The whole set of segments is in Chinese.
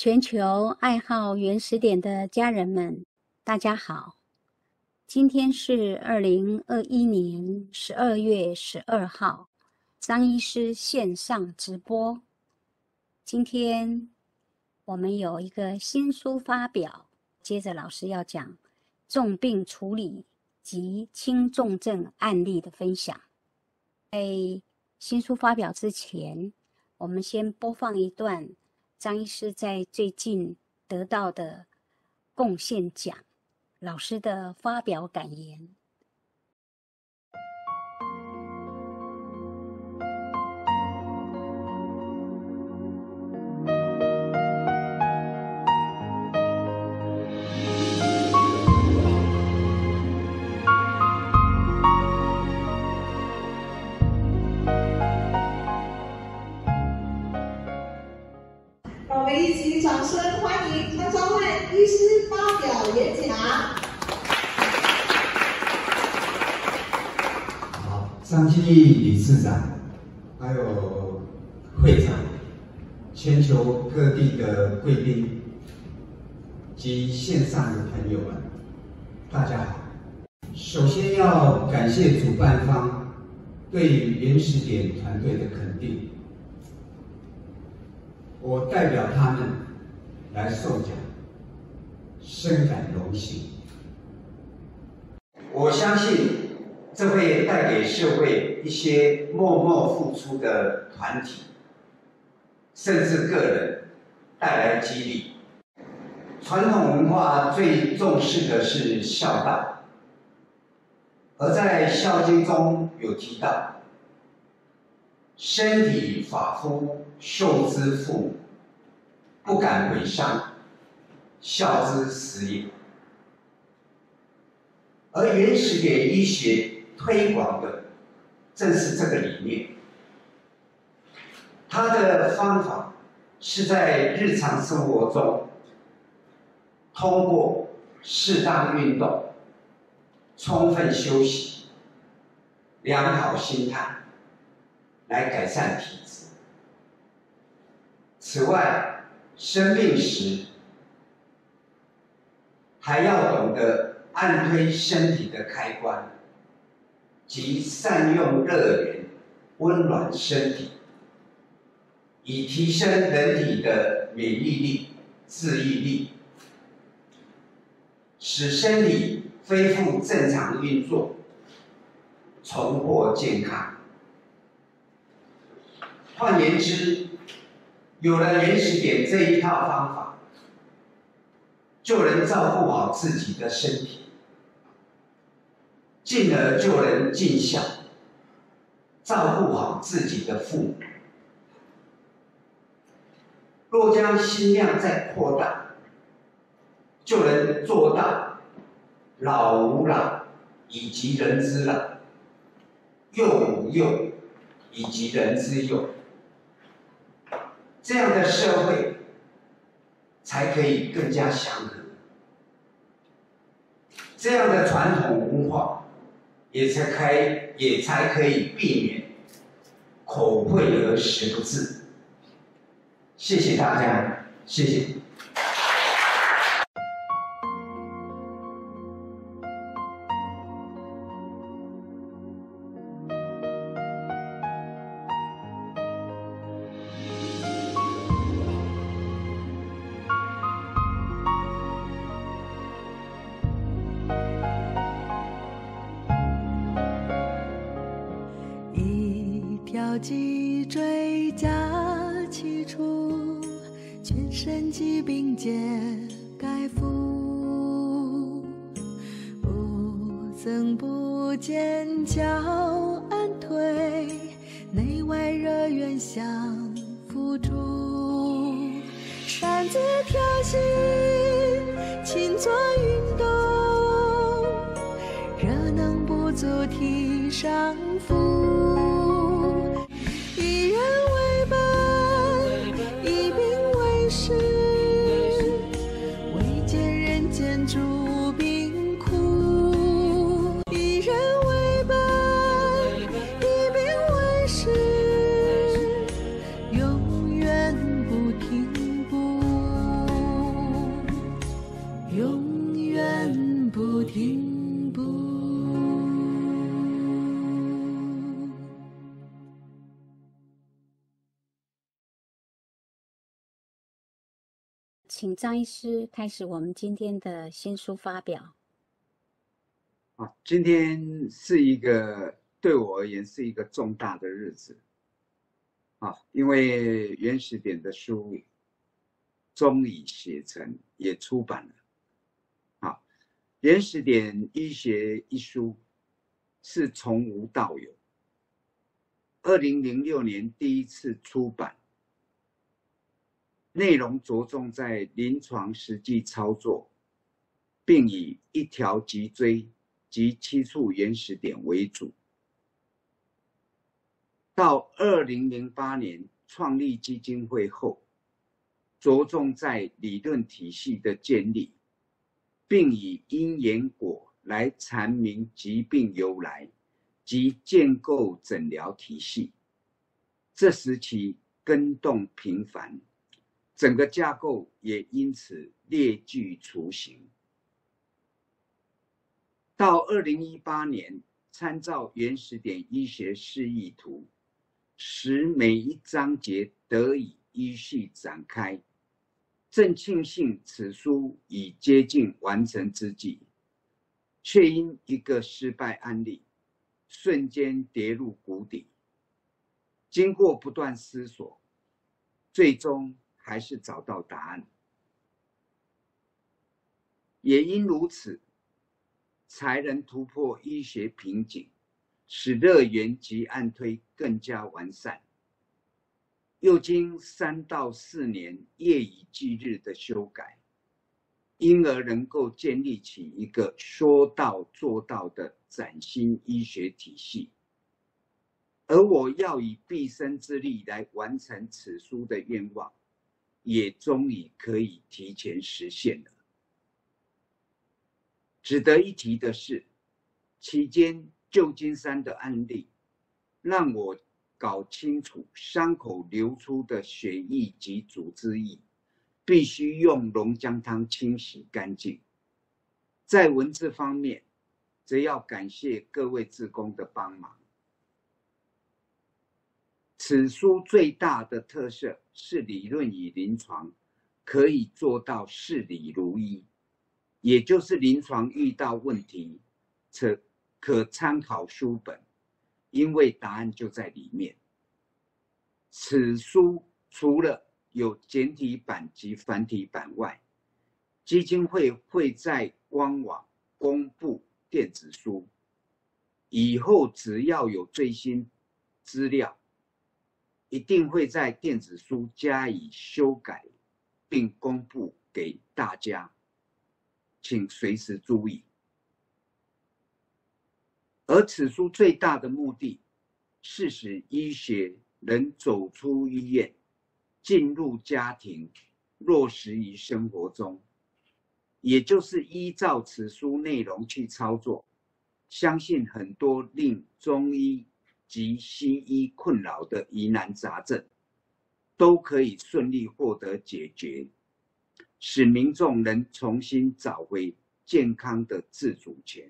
全球爱好原始点的家人们，大家好！今天是2021年12月12号，张医师线上直播。今天我们有一个新书发表，接着老师要讲重病处理及轻重症案例的分享。在新书发表之前，我们先播放一段张医师在最近得到的贡献奖老师的发表感言。 让我们一起掌声欢迎唐昭汉医师发表演讲。 好，张基理事长，还有会长，全球各地的贵宾及线上的朋友们，大家好。首先要感谢主办方对原始点团队的肯定。我代表他们来受奖，深感荣幸。我相信这会带给社会一些默默付出的团体，甚至个人带来激励。传统文化最重视的是孝道，而在《孝经》中有提到，身体发肤受之父母，不敢为伤，孝之始也。而原始点医学推广的正是这个理念。它的方法是在日常生活中，通过适当运动、充分休息、良好心态来改善体质。此外，生病时还要懂得按推身体的开关，及善用热源温暖身体，以提升人体的免疫力、自愈力，使身体恢复正常运作，重获健康。换言之，有了原始点这一套方法，就能照顾好自己的身体，进而就能尽孝，照顾好自己的父母。若将心量再扩大，就能做到老吾老以及人之老，幼吾幼以及人之幼。这样的社会才可以更加祥和，这样的传统文化也才可以避免口惠而实不至。谢谢大家，谢谢。 脊椎夹起处，全身疾病皆盖覆。不增不减脚按推，内外热源相辅助。擅自调息，勤做运动，热能不足体上浮。诸病苦，以人为本，以病为事，永远不停步。 停步。 请张医师开始我们今天的新书发表。 今天是一个对我而言是一个重大的日子因为原始点的书终已写成，也出版了。原始点医学一书是从无到有，2006年第一次出版，内容着重在临床实际操作，并以一条脊椎及7处原始点为主。到2008年创立基金会后，着重在理论体系的建立，并以因缘果来阐明疾病由来及建构诊疗体系。这时期更动频繁，整个架构也因此列具雏形。到2018年，参照原始点医学示意图，使每一章节得以依序展开。正庆幸此书已接近完成之际，却因一个失败案例，瞬间跌入谷底。经过不断思索，最终还是找到答案。也因如此，才能突破医学瓶颈，使热源及按推更加完善。又经3到4年夜以继日的修改，因而能够建立起一个说到做到的崭新医学体系。而我要以毕生之力来完成此书的愿望，也终于可以提前实现了。值得一提的是，期间旧金山的案例让我搞清楚伤口流出的血液及组织液必须用龙姜汤清洗干净。在文字方面，则要感谢各位志工的帮忙。此书最大的特色是理论与临床可以做到事理如一，也就是临床遇到问题可参考书本，因为答案就在里面。此书除了有简体版及繁体版外，基金会会在官网公布电子书，以后只要有最新资料，一定会在电子书加以修改，并公布给大家，请随时注意。而此书最大的目的是使医学能走出医院，进入家庭，落实于生活中，也就是依照此书内容去操作。相信很多令中医及西医困扰的疑难杂症，都可以顺利获得解决，使民众能重新找回健康的自主权。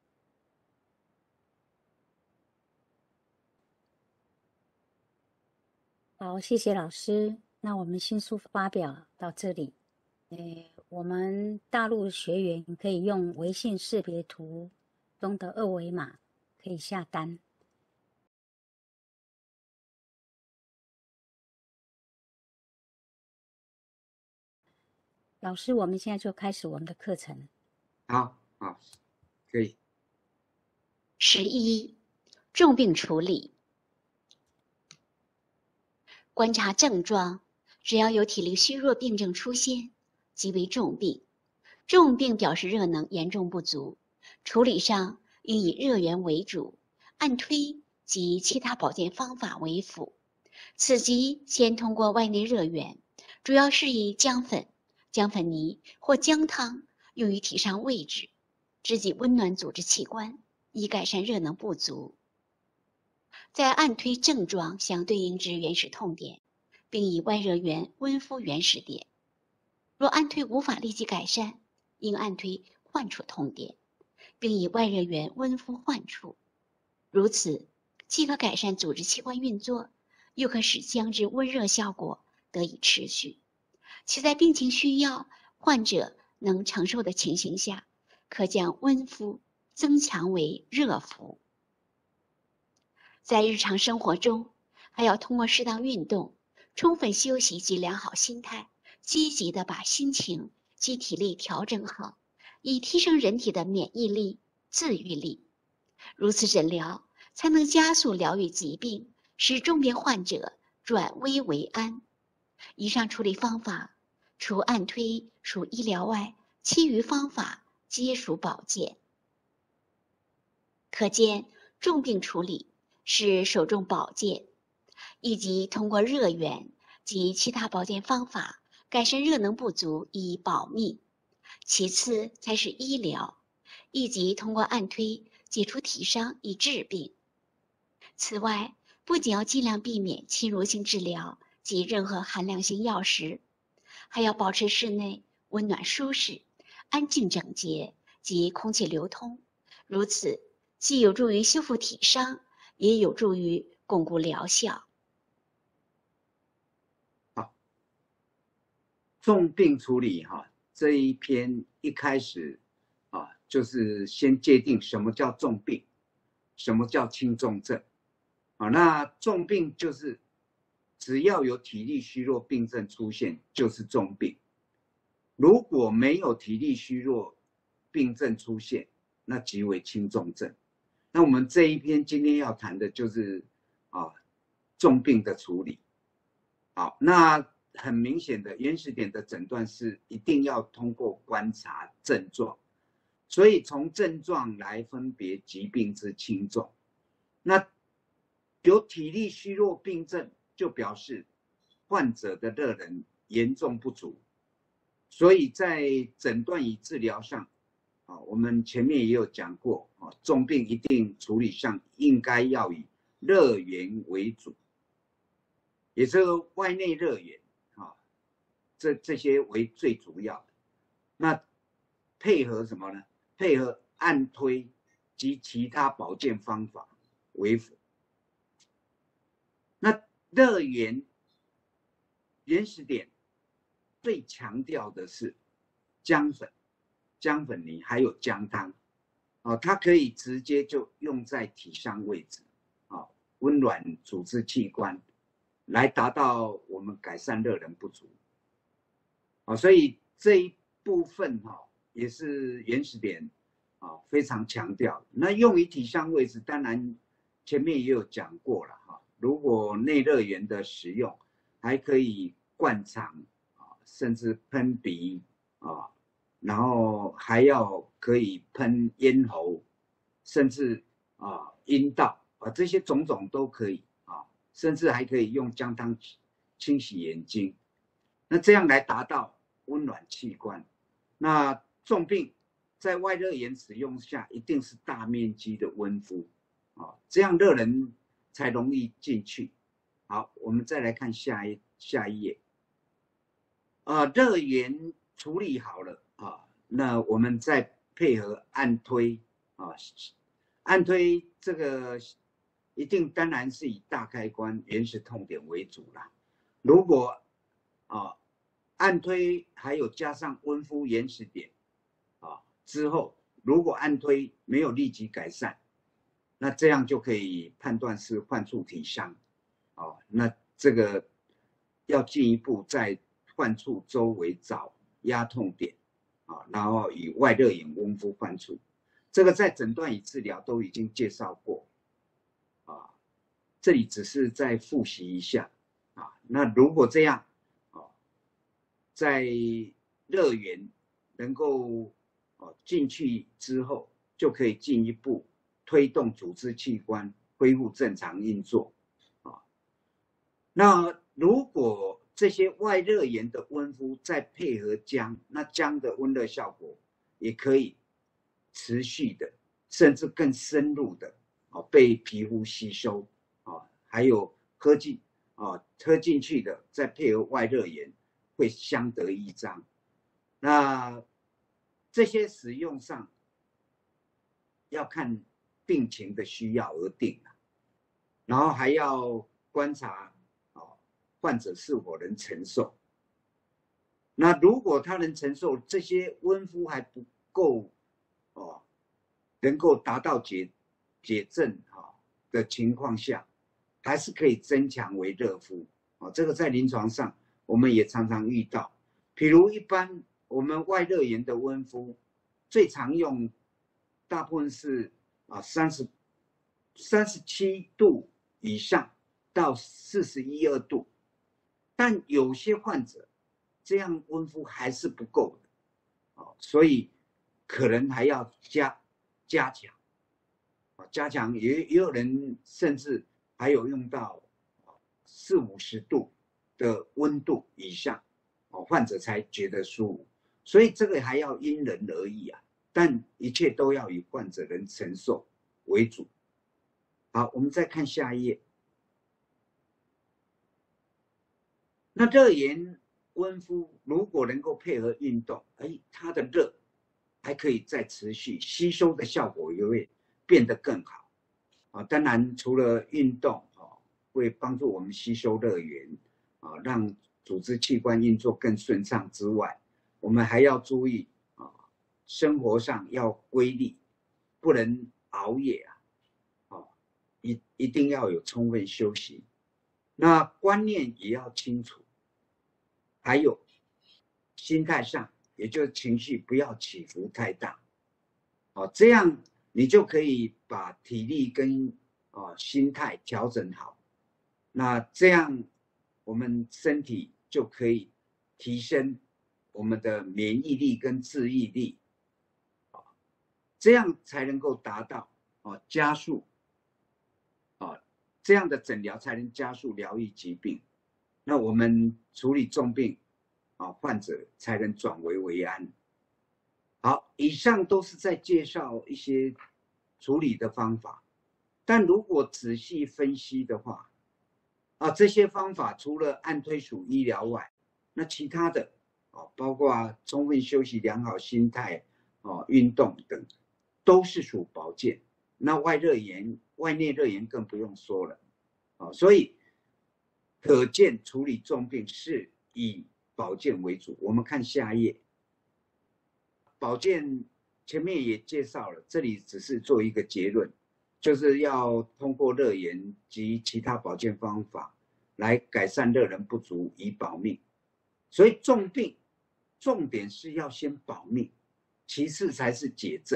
好，谢谢老师。那我们新书发表到这里。我们大陆学员可以用微信识别图中的2维码可以下单。老师，我们现在就开始我们的课程。 好，可以。 11. 重病处理。观察症状，只要有体力虚弱病症出现，即为重病。重病表示热能严重不足，处理上应以热源为主，按推及其他保健方法为辅。此即先通过外内热源，主要是以姜粉、姜粉泥或姜汤用于体上位置，直击温暖组织器官，以改善热能不足。在按推症状相对应之原始痛点，并以外热源温敷原始点。若按推无法立即改善，应按推换除痛点， 并以外热源温敷患处。如此，既可改善组织器官运作，又可使姜汁温热效果得以持续。其在病情需要、患者能承受的情形下，可将温敷增强为热敷。在日常生活中，还要通过适当运动、充分休息及良好心态，积极地把心情及体力调整好，以提升人体的免疫力、自愈力。如此诊疗，才能加速疗愈疾病，使重病患者转危为安。以上处理方法，除按推属医疗外，其余方法皆属保健。可见，重病处理是首重保健，以及通过热源及其他保健方法改善热能不足以保命。其次才是医疗，以及通过按推解除体伤以治病。此外，不仅要尽量避免侵入性治疗及任何寒凉性药食，还要保持室内温暖舒适、安静整洁及空气流通。如此，既有助于修复体伤，也有助于巩固疗效。 好，重病处理这一篇一开始就是先界定什么叫重病，什么叫轻重症。那重病就是只要有体力虚弱病症出现就是重病，如果没有体力虚弱病症出现，那即为轻重症。那我们这一篇今天要谈的就是重病的处理。好，那很明显的原始点的诊断是一定要通过观察症状，所以从症状来分别疾病之轻重。那有体力虚弱病症，就表示患者的热能严重不足，所以在诊断与治疗上，我们前面也有讲过，重病一定处理上应该要以热源为主，也就是外内热源这些为最主要的。那配合什么呢？配合按推及其他保健方法为辅。那热源原始点最强调的是姜粉、姜粉泥还有姜汤，它可以直接就用在体伤位置，温暖组织器官，来达到我们改善热能不足。所以这一部分也是原始点非常强调。那用于体伤位置，当然前面也有讲过了如果内热源的使用，还可以灌肠甚至喷鼻然后还要可以喷咽喉，甚至阴道这些种种都可以甚至还可以用姜汤清洗眼睛。那这样来达到温暖器官。那重病在外热源使用下，一定是大面积的温敷这样热能才容易进去。好，我们再来看下一页。热源处理好了那我们再配合按推按推这个一定当然是以大开关原始痛点为主啦。如果按推还有加上温敷原始点之后，如果按推没有立即改善，那这样就可以判断是患处体伤那这个要进一步在患处周围找压痛点然后以外热源温敷患处。这个在诊断与治疗都已经介绍过这里只是再复习一下那如果这样在热源能够进去之后，就可以进一步推动组织器官恢复正常运作那如果这些外热源的温敷再配合姜，那姜的温热效果也可以持续的，甚至更深入的被皮肤吸收还有喝进去的，再配合外热源会相得益彰。那这些使用上要看病情的需要而定啊，然后还要观察患者是否能承受。那如果他能承受，这些温敷还不够能够达到解症的情况下，还是可以增强为热敷。这个在临床上我们也常常遇到。比如一般我们外热炎的温敷，最常用大部分是37度以上到41、2度，但有些患者这样温敷还是不够的，所以可能还要加强，也有人甚至还有用到40、50度的温度以上，患者才觉得舒服。所以这个还要因人而异啊，但一切都要以患者能承受为主。好，我们再看下一页。那热炎温敷如果能够配合运动，它的热还可以再持续，吸收的效果也会变得更好。当然除了运动会帮助我们吸收热源让组织器官运作更顺畅之外，我们还要注意生活上要规律，不能熬夜一定要有充分休息。那观念也要清楚，还有心态上，也就是情绪不要起伏太大，这样你就可以把体力跟心态调整好。那这样我们身体就可以提升我们的免疫力跟治愈力，这样才能够达到加速这样的诊疗才能加速疗愈疾病。那我们处理重病患者才能转危为安。好，以上都是在介绍一些处理的方法，但如果仔细分析的话，这些方法除了按推属医疗外，那其他的包括充分休息、良好心态、运动等，都是属保健。那外内热炎更不用说了，所以可见处理重病是以保健为主。我们看下一页，保健前面也介绍了，这里只是做一个结论，就是要通过热炎及其他保健方法来改善热能不足，以保命。所以重病重点是要先保命，其次才是解症。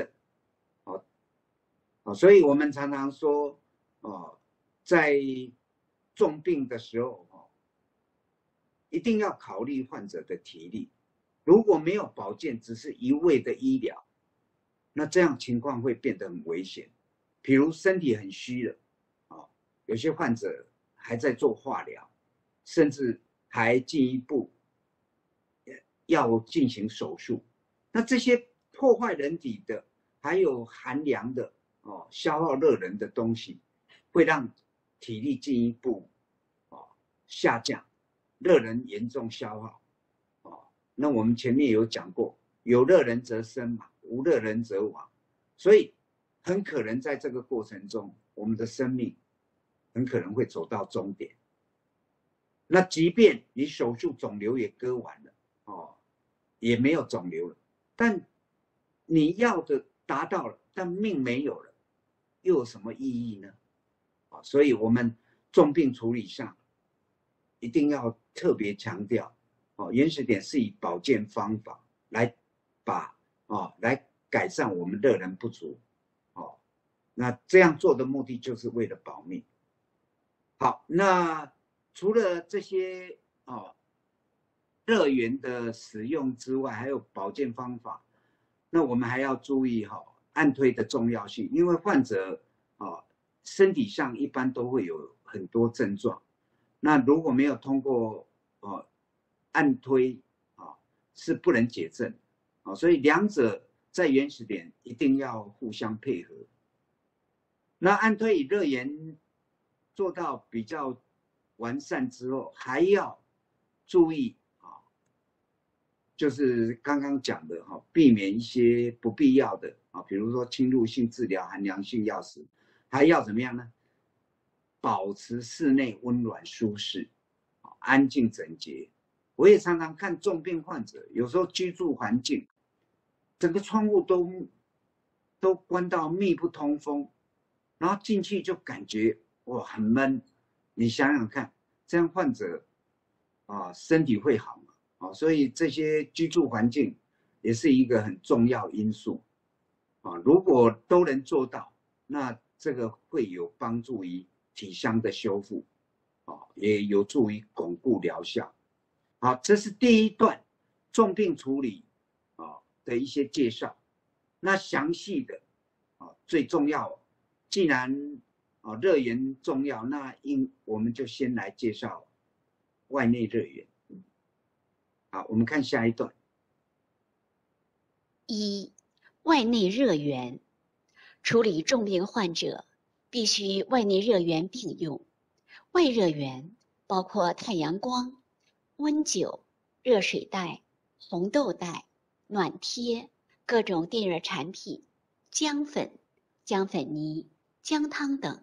所以我们常常说在重病的时候一定要考虑患者的体力。如果没有保健，只是一味的医疗，那这样情况会变得很危险。比如身体很虚了有些患者还在做化疗，甚至还进一步要进行手术。那这些破坏人体的还有寒凉的消耗热能的东西，会让体力进一步下降，热能严重消耗。那我们前面有讲过，有热能则生嘛，无热能则亡。所以很可能在这个过程中，我们的生命很可能会走到终点。那即便你手术肿瘤也割完了也没有肿瘤了，但你要的达到了，但命没有了，又有什么意义呢？所以我们重病处理上一定要特别强调原始点是以保健方法来来改善我们热能不足那这样做的目的就是为了保命。好，那除了这些热源的使用之外，还有保健方法，那我们还要注意按推的重要性，因为患者身体上一般都会有很多症状，那如果没有通过按推是不能解症所以两者在原始点一定要互相配合。那按推与热炎做到比较完善之后，还要注意就是刚刚讲的避免一些不必要的比如说侵入性治疗、含良性药时，还要怎么样呢？保持室内温暖舒适，安静整洁。我也常常看重病患者，有时候居住环境整个窗户都关到密不通风，然后进去就感觉哇很闷。你想想看，这样患者身体会好吗？所以这些居住环境也是一个很重要因素如果都能做到，那这个会有帮助于体伤的修复也有助于巩固疗效。好，这是第一段重病处理的一些介绍。那详细的最重要，既然热源重要，那我们就先来介绍外内热源。好，我们看下一段。 一、外内热源。处理重病患者必须外内热源并用。外热源包括太阳光、温灸、热水袋、红豆袋、暖贴、各种电热产品、姜粉、姜粉泥、姜汤等。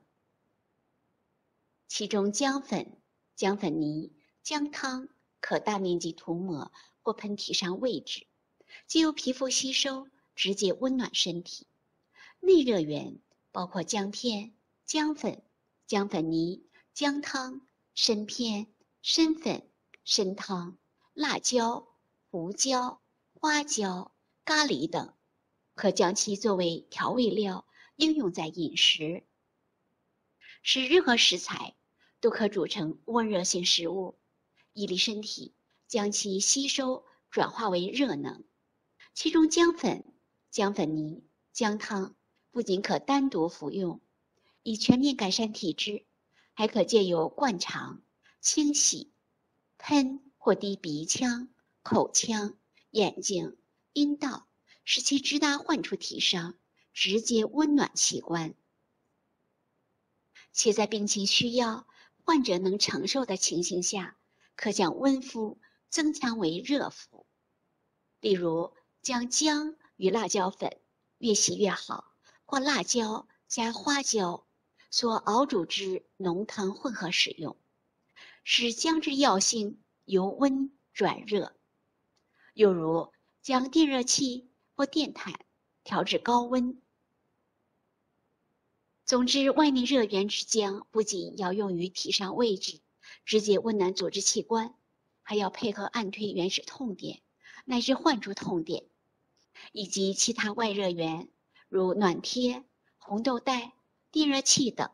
其中姜粉、姜粉泥、姜汤可大面积涂抹或喷体上位置，藉由皮肤吸收，直接温暖身体。内热源包括姜片、姜粉、姜粉泥、姜汤、参片、参粉、参汤、辣椒、胡椒、花椒、咖喱等，可将其作为调味料应用在饮食。使任何食材都可煮成温热性食物，以利身体将其吸收转化为热能。其中姜粉、姜粉泥、姜汤不仅可单独服用，以全面改善体质，还可借由灌肠、清洗、喷或滴鼻腔、口腔、眼睛、阴道，使其直达患处体上，直接温暖器官。且在病情需要、患者能承受的情形下，可将温敷增强为热敷。例如，将姜与辣椒粉越洗越好，或辣椒加花椒所熬煮之浓汤混合使用，使姜之药性由温转热。又如将电热器或电毯调至高温。总之，外内热源之姜不仅要用于体上位置，直接温暖组织器官，还要配合按推原始痛点乃至患处痛点，以及其他外热源，如暖贴、红豆袋、电热器等，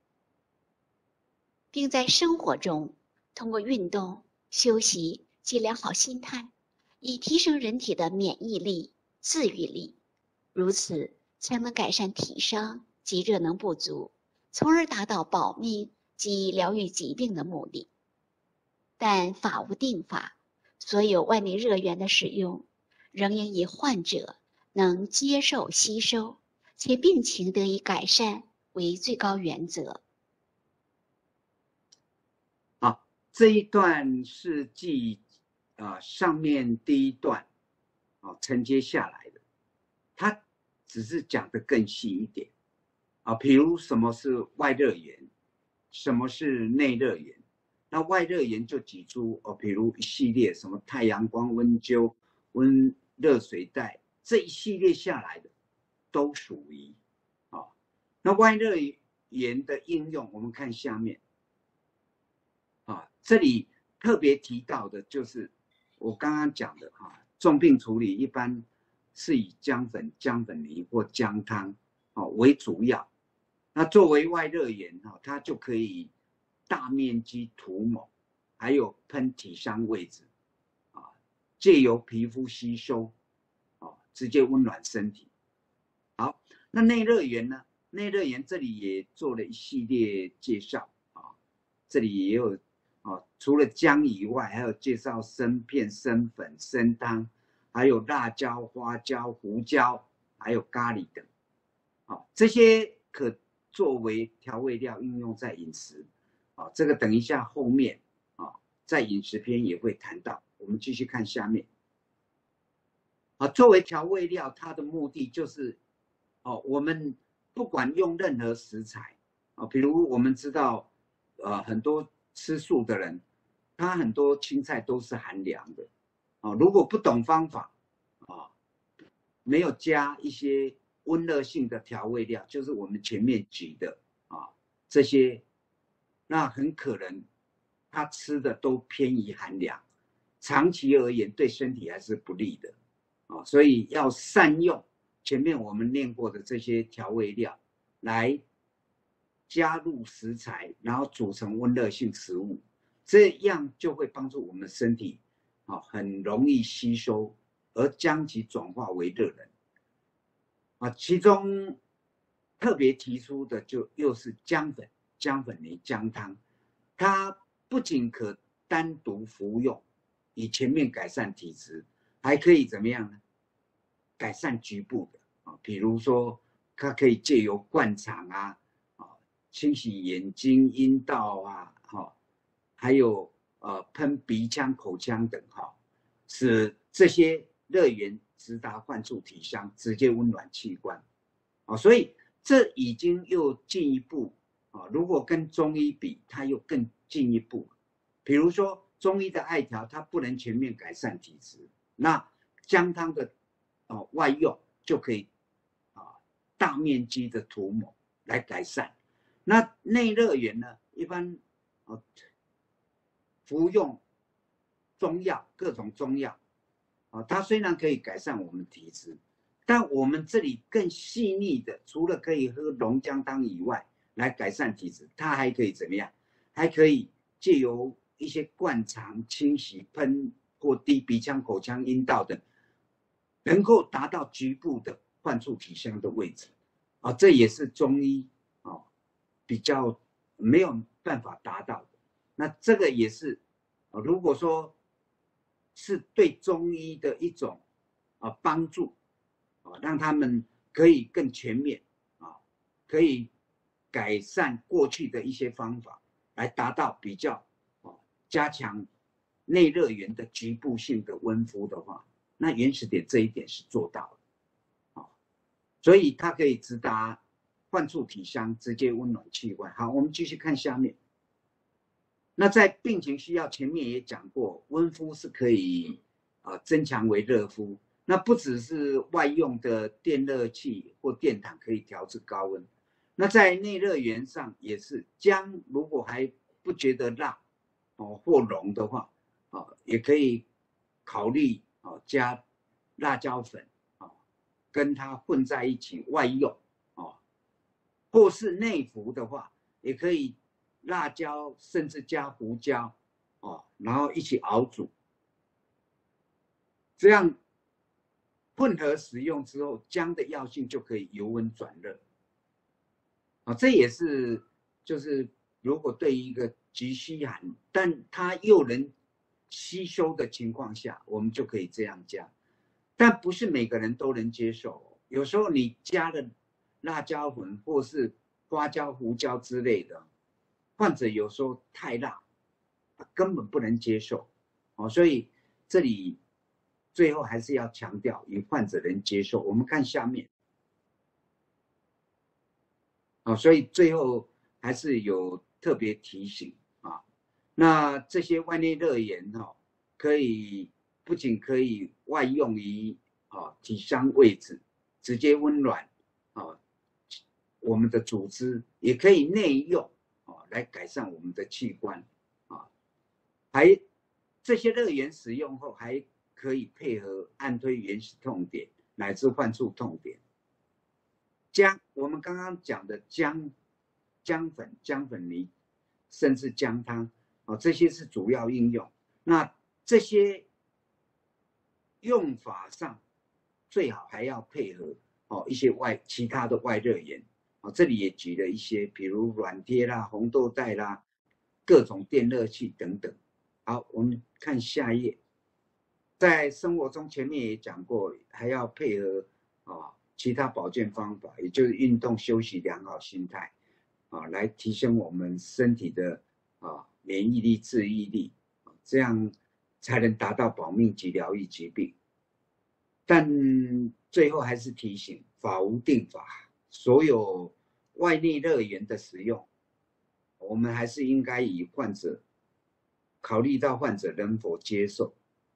并在生活中通过运动、休息及良好心态，以提升人体的免疫力、自愈力，如此才能改善体伤及热能不足，从而达到保命及疗愈疾病的目的。但法无定法，所有外内热源的使用，仍应以患者能接受吸收，且病情得以改善为最高原则。 好，这一段是继上面第一段承接下来的，它只是讲得更细一点比如什么是外热源，什么是内热源。那外热源就举出比如一系列什么太阳光、温灸、温热水袋，这一系列下来的都属于那外热源的应用，我们看下面这里特别提到的就是我刚刚讲的重病处理一般是以姜粉、姜粉泥或姜汤为主要。那作为外热源它就可以大面积涂抹，还有喷体伤位置借由皮肤吸收直接温暖身体。好，那内热源呢？内热源这里也做了一系列介绍这里也有除了姜以外，还有介绍参片、参粉、参汤，还有辣椒、花椒、胡椒，还有咖喱等这些可作为调味料应用在饮食这个等一下后面在饮食篇也会谈到。我们继续看下面。 作为调味料，它的目的就是我们不管用任何食材比如我们知道很多吃素的人，他很多青菜都是寒凉的如果不懂方法没有加一些温热性的调味料，就是我们前面举的这些，那很可能他吃的都偏于寒凉，长期而言对身体还是不利的所以要善用前面我们念过的这些调味料来加入食材，然后煮成温热性食物，这样就会帮助我们身体很容易吸收，而将其转化为热能其中特别提出的就又是姜粉、姜粉泥、姜汤，它不仅可单独服用，以全面改善体质，还可以怎么样呢？改善局部的比如说它可以借由灌肠清洗眼睛、阴道还有喷鼻腔、口腔等使这些热源直达患处体香，直接温暖器官所以这已经又进一步如果跟中医比，它又更进一步。比如说中医的艾条，它不能全面改善体质，那姜汤的外用就可以大面积的涂抹来改善。那内热源呢，一般服用中药，各种中药它虽然可以改善我们体质，但我们这里更细腻的，除了可以喝龙姜汤以外来改善体质，它还可以怎么样？还可以借由一些灌肠、清洗、喷或滴鼻腔、口腔、阴道等，能够达到局部的患处体香的位置这也是中医比较没有办法达到的。那这个也是如果说是对中医的一种帮助让他们可以更全面可以改善过去的一些方法，来达到比较加强内热源的局部性的温敷的话，那原始点这一点是做到的所以它可以直达患处体香，直接温暖器官。好，我们继续看下面。那在病情需要，前面也讲过，温敷是可以增强为热敷。那不只是外用的电热器或电毯可以调至高温，那在内热源上也是，姜如果还不觉得辣或浓的话也可以考虑加辣椒粉跟它混在一起外用或是内服的话，也可以辣椒甚至加胡椒然后一起熬煮，这样混合使用之后，姜的药性就可以由温转热这也是就是如果对于一个极虚寒，但它又能吸收的情况下，我们就可以这样加。但不是每个人都能接受有时候你加了辣椒粉或是花椒、胡椒之类的，患者有时候太辣根本不能接受所以这里最后还是要强调以患者能接受。我们看下面所以最后还是有特别提醒那这些外内热源可以不仅可以外用于体香位置，直接温暖我们的组织，也可以内用来改善我们的器官还这些热源使用后，还可以配合按推原始痛点乃至患处痛点。姜，我们刚刚讲的姜粉、姜粉泥，甚至姜汤这些是主要应用。那这些用法上最好还要配合一些其他的外热源这里也举了一些，比如软贴啦、红豆袋啦、各种电热器等等。好，我们看下一页。在生活中前面也讲过，还要配合其他保健方法，也就是运动、休息、良好心态来提升我们身体的免疫力、治愈力这样才能达到保命及疗愈疾病。 但最后还是提醒，法无定法，所有外内热源的使用，我们还是应该以考虑到患者能否接受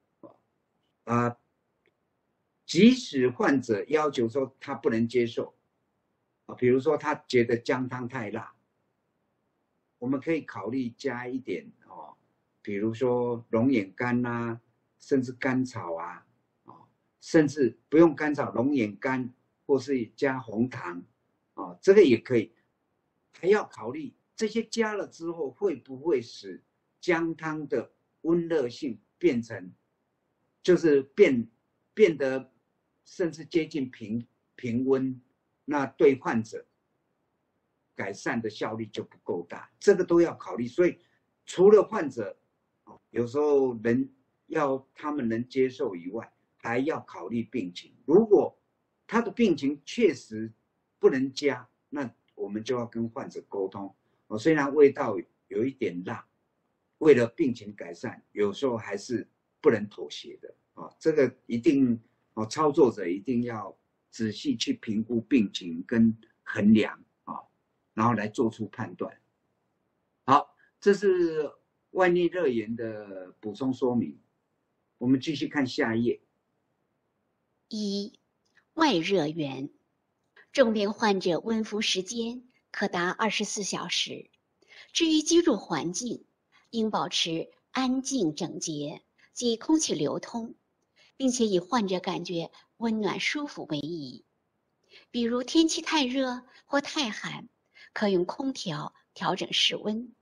即使患者要求说他不能接受比如说他觉得姜汤太辣，我们可以考虑加一点比如说龙眼干啊，甚至甘草啊甚至不用甘草，龙眼干或是加红糖这个也可以。还要考虑这些加了之后会不会使姜汤的温热性变成就是变得甚至接近平温，那对患者改善的效率就不够大，这个都要考虑。所以除了患者有时候他们能接受以外，还要考虑病情。如果他的病情确实不能加，那我们就要跟患者沟通虽然味道有一点辣，为了病情改善，有时候还是不能妥协的这个一定操作者一定要仔细去评估病情跟衡量然后来做出判断。好，这是外内热源的补充说明。我们继续看下一页。 1. 外热源，重病患者温敷时间可达24小时。至于居住环境，应保持安静整洁及空气流通，并且以患者感觉温暖舒服为宜。比如天气太热或太寒，可用空调调整室温。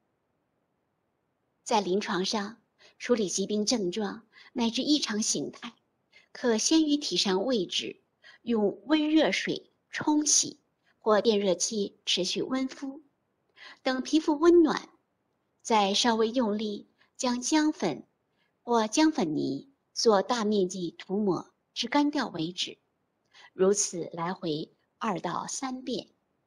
在临床上，处理疾病症状乃至异常形态，可先于体上位置用温热水冲洗或电热器持续温敷，等皮肤温暖，再稍微用力将姜粉或姜粉泥做大面积涂抹至干掉为止，如此来回2到3遍。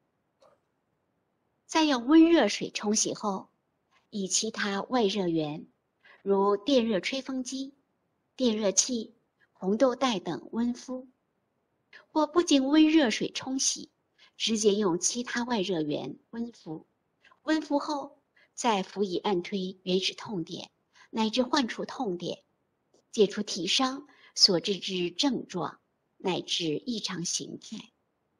在用温热水冲洗后，以其他外热源如电热吹风机、电热器、红豆袋等温敷，或不经温热水冲洗，直接用其他外热源温敷。温敷后再辅以按推原始痛点乃至患处痛点，解除体伤所致之症状乃至异常形态。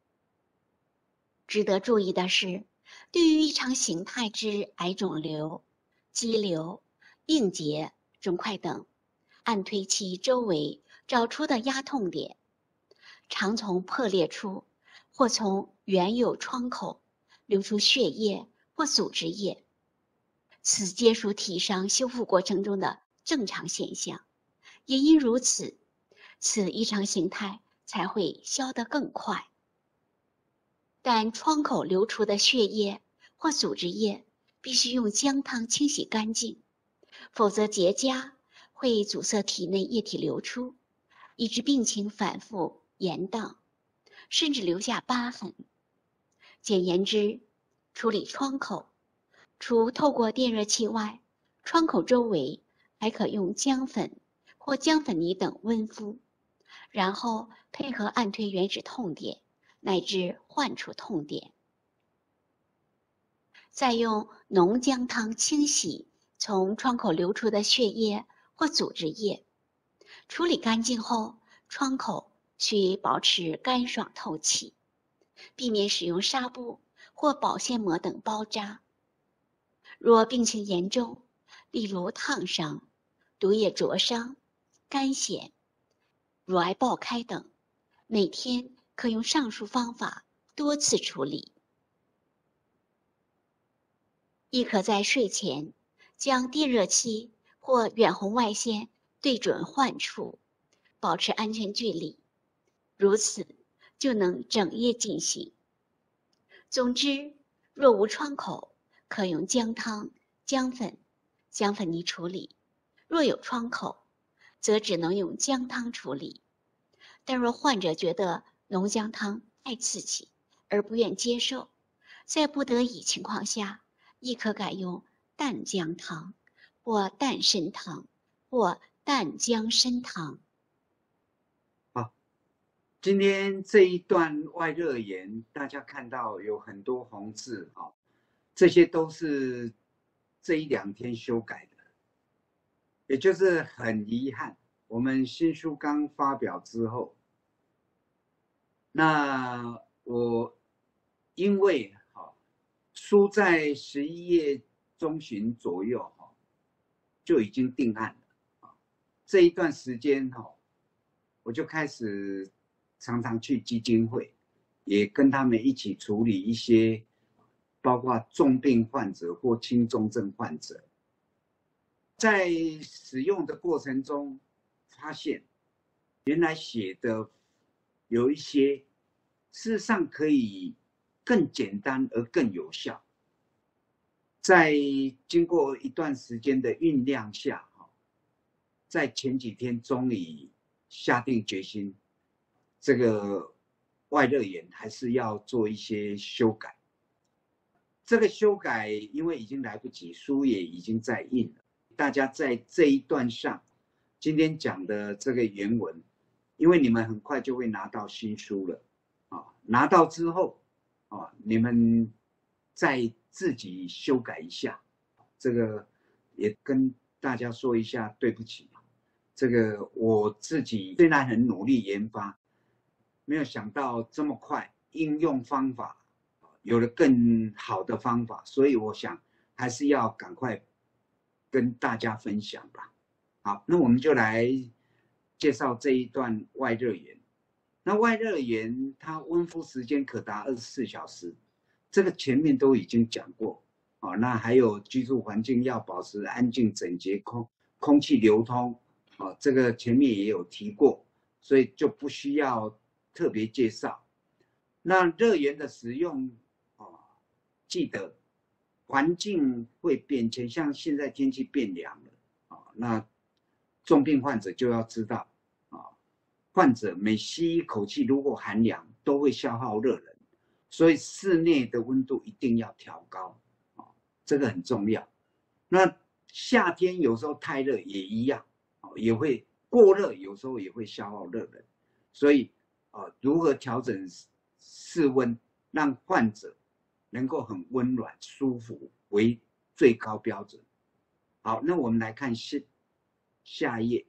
值得注意的是，对于异常形态之癌肿瘤、肌瘤、硬结、肿块等，按推其周围找出的压痛点，常从破裂处或从原有创口流出血液或组织液，此皆属体伤修复过程中的正常现象。也因如此，此异常形态才会消得更快。但创口流出的血液或组织液必须用姜汤清洗干净，否则结痂会阻塞体内液体流出，以致病情反复延宕，甚至留下疤痕。简言之，处理创口，除透过电热器外，创口周围还可用姜粉或姜粉泥等温敷，然后配合按推原始痛点乃至患处痛点，再用浓姜汤清洗从创口流出的血液或组织液。处理干净后，创口需保持干爽透气，避免使用纱布或保鲜膜等包扎。若病情严重，例如烫伤、毒液灼伤、肝癣、乳癌爆开等，每天可用上述方法多次处理。亦可在睡前将电热器或远红外线对准患处，保持安全距离，如此就能整夜进行。总之，若无创口，可用姜汤、姜粉、姜粉泥处理；若有创口，则只能用姜汤处理。但若患者觉得浓姜汤太刺激而不愿接受，在不得已情况下，亦可改用淡姜汤或淡参汤或淡姜参汤。 今天这一段外热言，大家看到有很多红字啊，这些都是这一两天修改的，也就是很遗憾，我们新书刚发表之后，那我因为书在11月中旬左右就已经定案了，这一段时间我就开始常常去基金会，也跟他们一起处理一些包括重病患者或轻重症患者，在使用的过程中发现，原来写的有一些事实上可以更简单而更有效。在经过一段时间的酝酿下，在前几天终于下定决心，这个外热言还是要做一些修改。这个修改因为已经来不及，书也已经在印了，大家在这一段上，今天讲的这个原文，因为你们很快就会拿到新书了，拿到之后，你们再自己修改一下，这个也跟大家说一下，对不起，这个我自己虽然很努力研发，没有想到这么快应用方法有了更好的方法，所以我想还是要赶快跟大家分享吧。好，那我们就来介绍这一段外热言。那外热言它温敷时间可达24小时，这个前面都已经讲过。那还有居住环境要保持安静整洁，空气流通，这个前面也有提过，所以就不需要特别介绍。那热源的使用，记得环境会变迁，像现在天气变凉了，那重病患者就要知道，患者每吸一口气如果寒凉，都会消耗热能，所以室内的温度一定要调高，这个很重要。那夏天有时候太热也一样，也会过热，有时候也会消耗热能，所以如何调整室温，让患者能够很温暖舒服为最高标准。好，那我们来看下一页。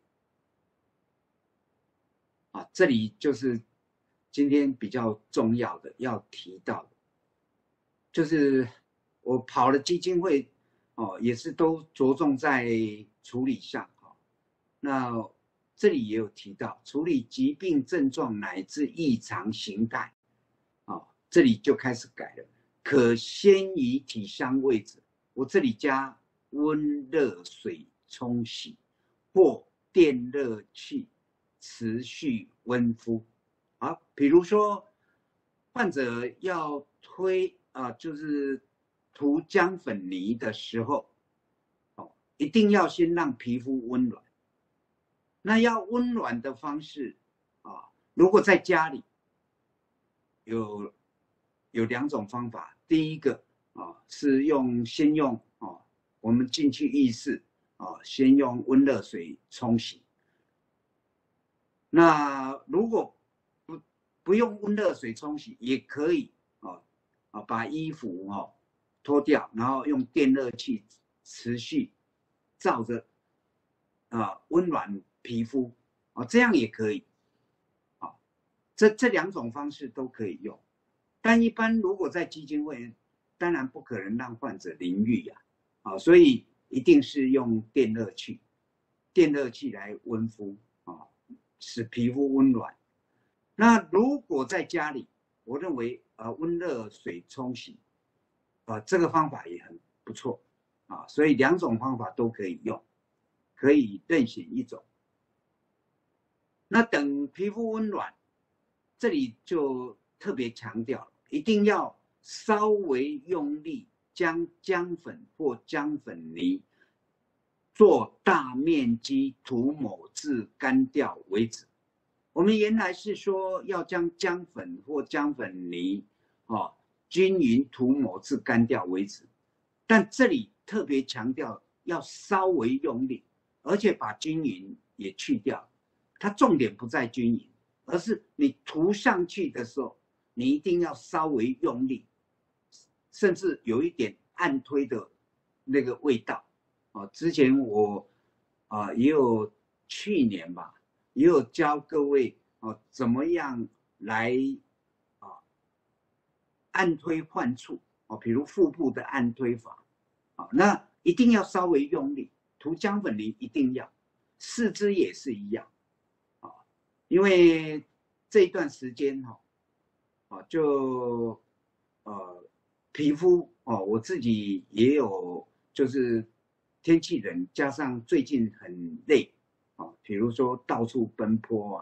这里就是今天比较重要的要提到的，就是我跑了基金会，也是都着重在处理上。那这里也有提到处理疾病症状乃至异常形态，这里就开始改了，可先以体香位置，我这里加温热水冲洗或电热器持续温敷。好，比如说患者要就是涂姜粉泥的时候，一定要先让皮肤温暖。那要温暖的方式如果在家里有2种方法。第一个是先用我们进去浴室先用温热水冲洗。那如果不用温热水冲洗，也可以把衣服脱掉，然后用电热器持续照着温暖皮肤，这样也可以。这2种方式都可以用，但一般如果在基金会，当然不可能让患者淋浴所以一定是用电热器来温敷使皮肤温暖。那如果在家里，我认为温热水冲洗这个方法也很不错所以2种方法都可以用，可以任选一种。那等皮肤温暖，这里就特别强调，一定要稍微用力将姜粉或姜粉泥做大面积涂抹至干掉为止。我们原来是说要将姜粉或姜粉泥均匀涂抹至干掉为止，但这里特别强调要稍微用力，而且把均匀也去掉。它重点不在均匀， 而是你涂上去的时候，你一定要稍微用力，甚至有一点按推的那个味道。之前我也有去年吧，也有教各位怎么样来按推患处比如腹部的按推法那一定要稍微用力，涂姜粉泥一定要，四肢也是一样因为这一段时间就皮肤我自己也有，就是天气冷，加上最近很累比如说到处奔波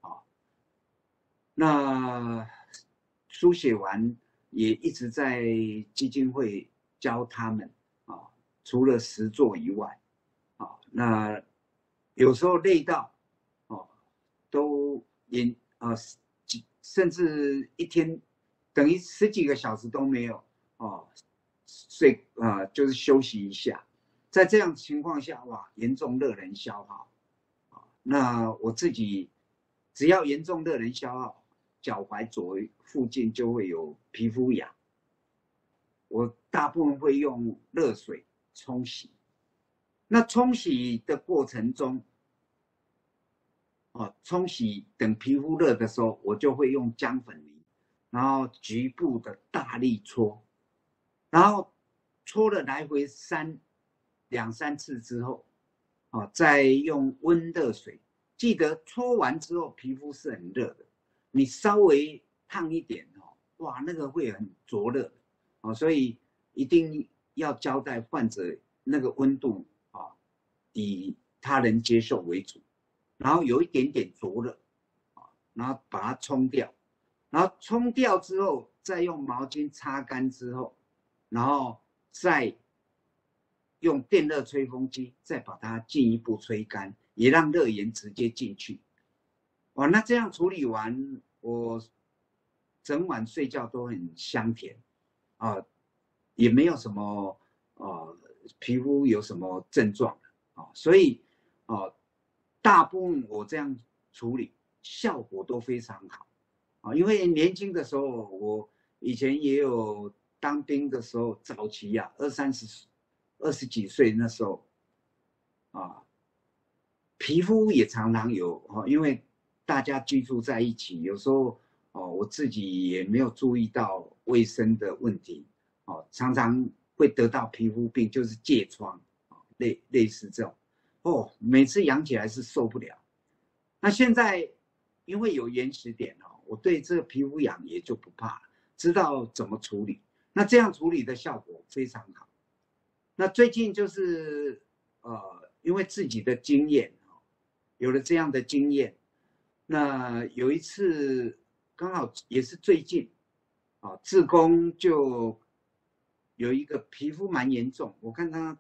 那书写完也一直在基金会教他们除了实作以外那有时候累到都甚至一天等于10几个小时都没有睡就是休息一下，在这样情况下哇，严重热能消耗那我自己只要严重热能消耗，脚踝左附近就会有皮肤痒，我大部分会用热水冲洗。那冲洗的过程中冲洗等皮肤热的时候，我就会用姜粉泥，然后局部的大力搓，然后搓了来回2、3次之后再用温热水，记得搓完之后皮肤是很热的，你稍微烫一点哇，那个会很灼热所以一定要交代患者那个温度以他人接受为主，然后有一点点灼热然后把它冲掉，然后冲掉之后再用毛巾擦干之后，然后再用电热吹风机再把它进一步吹干，也让热源直接进去那这样处理完，我整晚睡觉都很香甜也没有什么皮肤有什么症状所以大部分我这样处理效果都非常好因为年轻的时候，我以前也有当兵的时候，早期20几岁那时候皮肤也常常有因为大家居住在一起，有时候我自己也没有注意到卫生的问题常常会得到皮肤病，就是疥疮类似这种每次痒起来是受不了。那现在因为有原始点我对这个皮肤痒也就不怕了，知道怎么处理。那这样处理的效果非常好。那最近就是因为自己的经验有了这样的经验，那有一次刚好也是最近志工就有一个皮肤蛮严重，我看他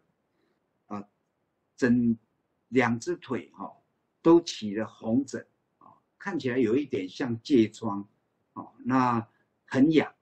整2只腿都起了红疹看起来有一点像疥疮那很痒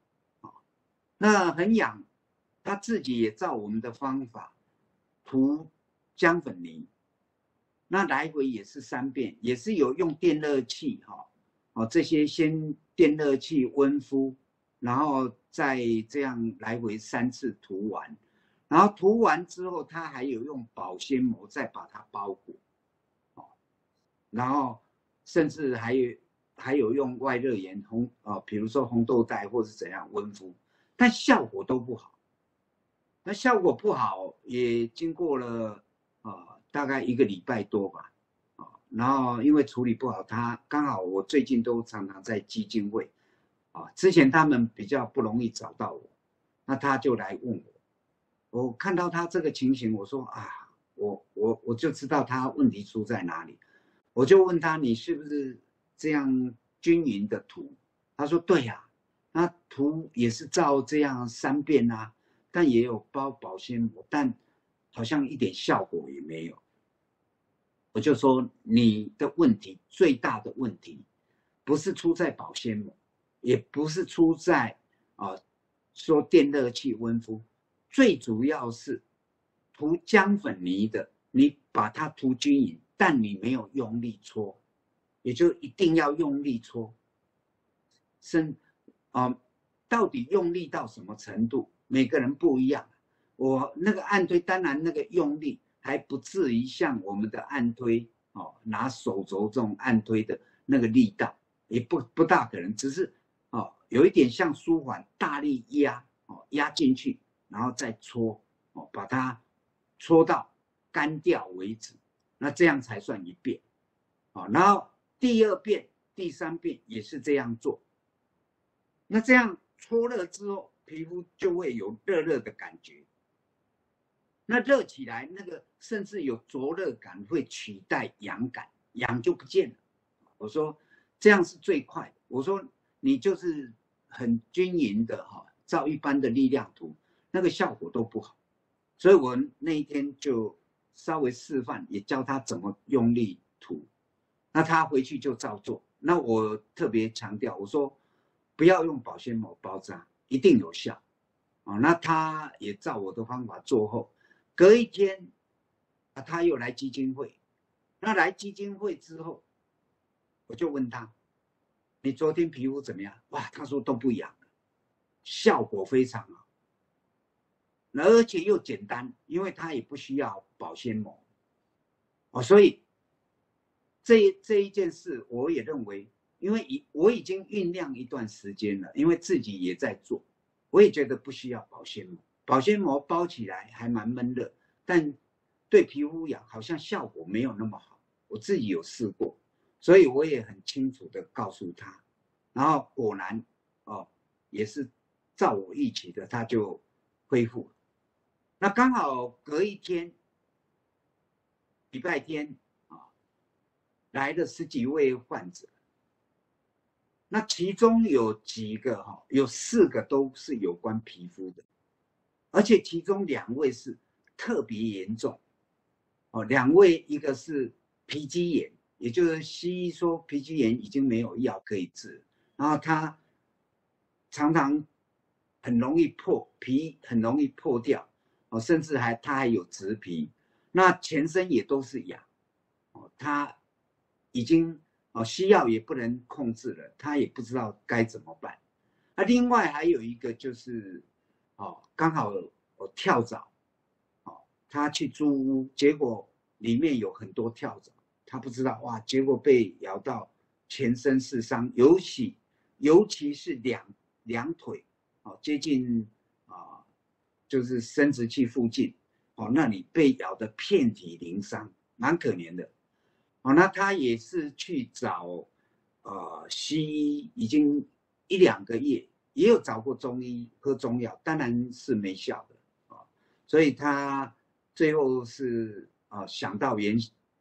他自己也照我们的方法涂姜粉泥，那来回也是3遍，也是有用电热器这些先电热器温敷，然后再这样来回3次涂完，然后涂完之后他还有用保鲜膜再把它包裹然后甚至还有用外热源比如说红豆带或是怎样温敷，但效果都不好。那效果不好也经过了大概1个礼拜多吧然后因为处理不好，他刚好我最近都常常在基金会之前他们比较不容易找到我，那他就来问我看到他这个情形，我说我就知道他问题出在哪里，我就问他你是不是这样均匀的涂？他说对呀那涂也是照这样3遍但也有包保鲜膜，但好像一点效果也没有。我就说你的问题最大的问题不是出在保鲜膜，也不是出在说电热器温敷，最主要是涂姜粉泥的，你把它涂均匀，但你没有用力搓也就一定要用力搓。到底用力到什么程度，每个人不一样。我那个按推，当然那个用力还不至于像我们的按推拿手肘这种按推的那个力道，也不大可能，只是有一点像舒缓，大力压进去，然后再搓把它搓到干掉为止，那这样才算一遍。然后第2遍、第3遍也是这样做。那这样搓热之后，皮肤就会有热热的感觉。那热起来，那个甚至有灼热感，会取代痒感，痒就不见了。我说这样是最快的。我说你就是很均匀的照一般的力量涂，那个效果都不好。所以我那一天就稍微示范，也教他怎么用力涂。那他回去就照做。那我特别强调，我说不要用保鲜膜包扎，一定有效。那他也照我的方法做后，隔一天他又来基金会。那来基金会之后，我就问他，你昨天皮肤怎么样？哇，他说都不痒了，效果非常好，而且又简单，因为他也不需要保鲜膜。所以这一件事，我也认为，因为我已经酝酿一段时间了，因为自己也在做，我也觉得不需要保鲜膜。保鲜膜包起来还蛮闷热，但对皮肤痒好像效果没有那么好。我自己有试过，所以我也很清楚的告诉他，然后果然也是照我预期的，他就恢复了。那刚好隔一天，礼拜天来了10几位患者，那其中有几个有4个都是有关皮肤的，而且其中2位是特别严重，2位一个是皮肌炎，也就是西医说皮肌炎已经没有药可以治，然后他常常很容易皮很容易破掉，甚至他还有植皮，那全身也都是痒，他已经西药也不能控制了，他也不知道该怎么办。另外还有一个就是刚好跳蚤，他去租屋，结果里面有很多跳蚤，他不知道，哇，结果被咬到全身是伤，尤其是两腿接近就是生殖器附近那里被咬得遍体鳞伤，蛮可怜的。那他也是去找西医，已经1、2个月，也有找过中医喝中药，当然是没效的所以他最后是想到有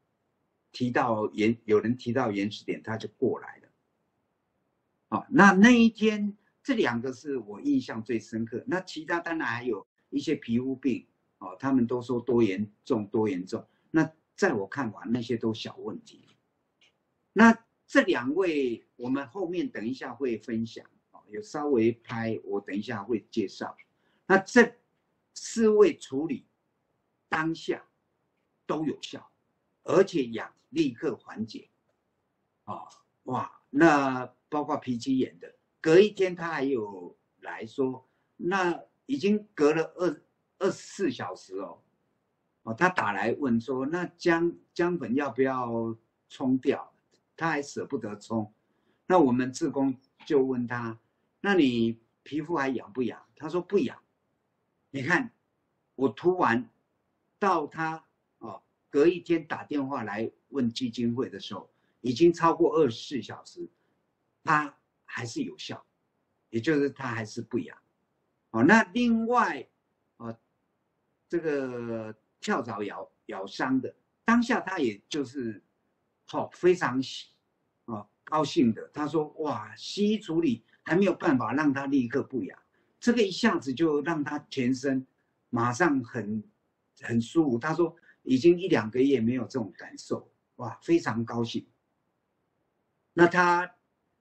人提到原始点，他就过来了那一天这2个是我印象最深刻。那其他当然还有一些皮肤病他们都说多严重，那在我看完那些都小问题。那这2位我们后面等一下会分享有稍微拍，我等一下会介绍。那这4位处理当下都有效，而且痒立刻缓解哇，那包括皮肌炎的，隔一天他还有来说，那已经隔了24小时他打来问说，那姜粉要不要冲掉？他还舍不得冲。那我们志工就问他，那你皮肤还痒不痒？他说不痒。你看我涂完到他隔一天打电话来问基金会的时候，已经超过24小时，他还是有效，也就是他还是不痒那另外这个跳蚤咬伤的当下，他也就是非常高兴的，他说哇，西医处理还没有办法让他立刻不痒，这个一下子就让他全身马上很舒服。他说已经1、2个月没有这种感受，哇，非常高兴。那他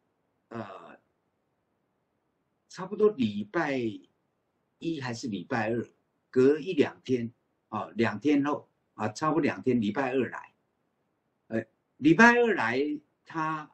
差不多礼拜1还是礼拜2，隔1、2天2天后差不多2天，礼拜2来，礼拜2来他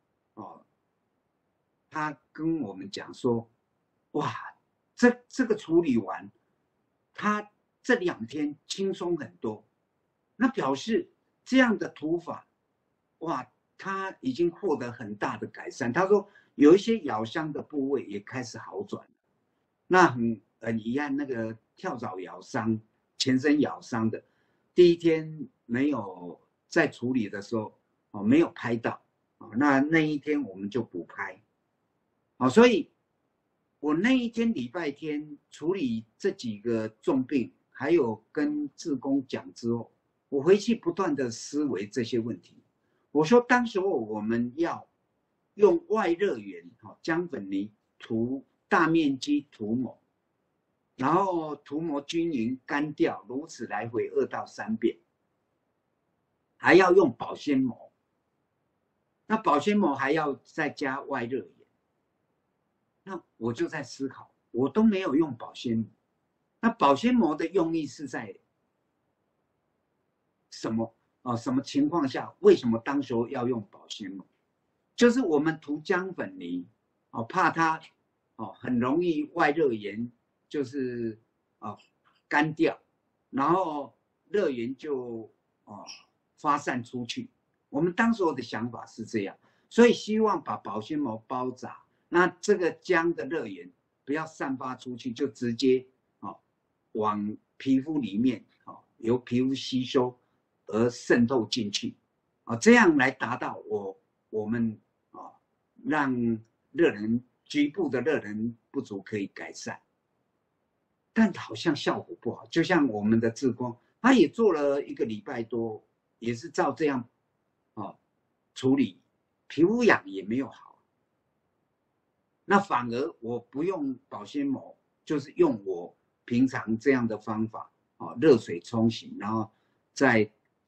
跟我们讲说，哇，这个处理完，他这2天轻松很多，那表示这样的涂法，哇，他已经获得很大的改善。他说有一些咬伤的部位也开始好转了。那很遗憾，那个跳蚤咬伤、全身咬伤的，第1天没有在处理的时候，没有拍到，那一天我们就补拍。所以我那一天礼拜天处理这几个重病，还有跟志工讲之后，我回去不断的思维这些问题。我说当时候我们要用外热源姜粉泥涂大面积涂抹，然后涂抹均匀干掉，如此来回2到3遍，还要用保鲜膜，那保鲜膜还要再加外热源。那我就在思考，我都没有用保鲜膜，那保鲜膜的用意是在什么情况下？为什么当时候要用保鲜膜？就是我们涂姜粉泥，怕它很容易外热源就是干掉，然后热源就发散出去。我们当时候的想法是这样，所以希望把保鲜膜包扎。那这个姜的热源不要散发出去，就直接往皮肤里面由皮肤吸收而渗透进去，这样来达到我们让局部的热能不足可以改善。但好像效果不好，就像我们的志工，他也做了1个礼拜多，也是照这样处理，皮肤痒也没有好。那反而我不用保鲜膜，就是用我平常这样的方法，热水冲洗，然后再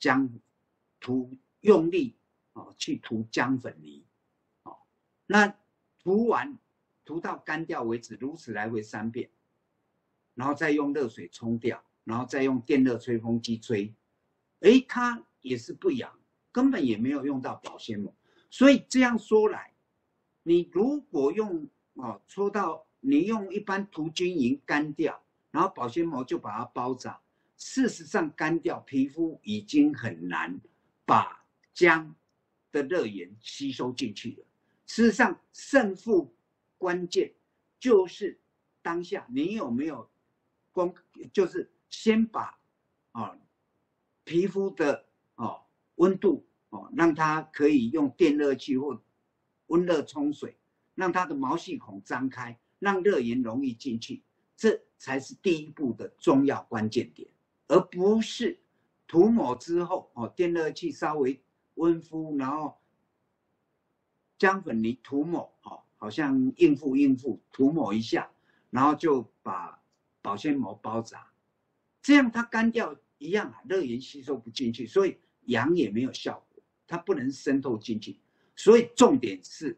用力去涂姜粉泥，那涂到干掉为止，如此来回3遍，然后再用热水冲掉，然后再用电热吹风机吹，它也是不痒，根本也没有用到保鲜膜。所以这样说来，你如果用搓到你用一般涂均匀干掉，然后保鲜膜就把它包扎，事实上干掉皮肤已经很难把姜的热源吸收进去了。事实上胜负关键就是当下你有没有就是先把皮肤的温度让它可以用电热器或温热冲水，让它的毛细孔张开，让热源容易进去，这才是第一步的重要关键点，而不是涂抹之后电热器稍微温敷，然后姜粉泥涂抹好像应付涂抹一下，然后就把保鲜膜包扎，这样它干掉一样热源吸收不进去，所以痒也没有效果，它不能渗透进去。所以重点是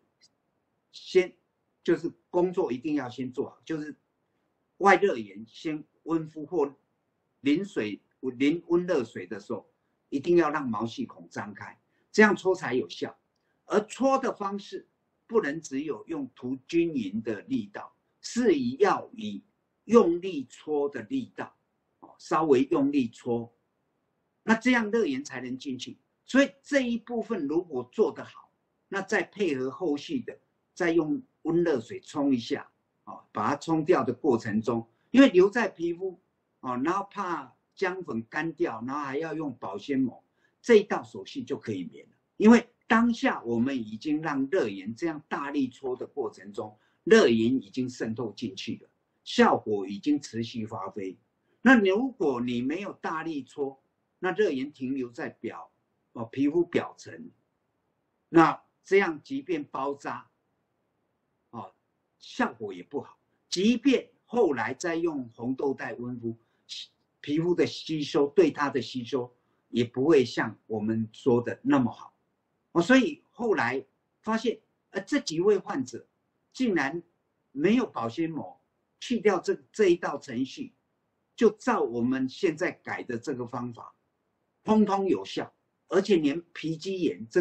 就是工作一定要先做好，就是外热源先温敷或淋温热水的时候，一定要让毛细孔张开，这样搓才有效。而搓的方式不能只有用涂均匀的力道，是要以用力搓的力道，稍微用力搓，那这样热源才能进去。所以这一部分如果做得好，那再配合后续的再用温热水冲一下，把它冲掉的过程中，因为留在皮肤，然后怕姜粉干掉，然后还要用保鲜膜，这一道手续就可以免了。因为当下我们已经让热源这样大力搓的过程中，热源已经渗透进去了，效果已经持续发挥。那如果你没有大力搓，那热源停留在皮肤表层，那这样即便包扎，效果也不好。即便后来再用红豆带温敷，皮肤的吸收对它的吸收也不会像我们说的那么好。所以后来发现，这几位患者竟然没有保鲜膜，去掉这一道程序，就照我们现在改的这个方法，通通有效，而且连皮肌炎这个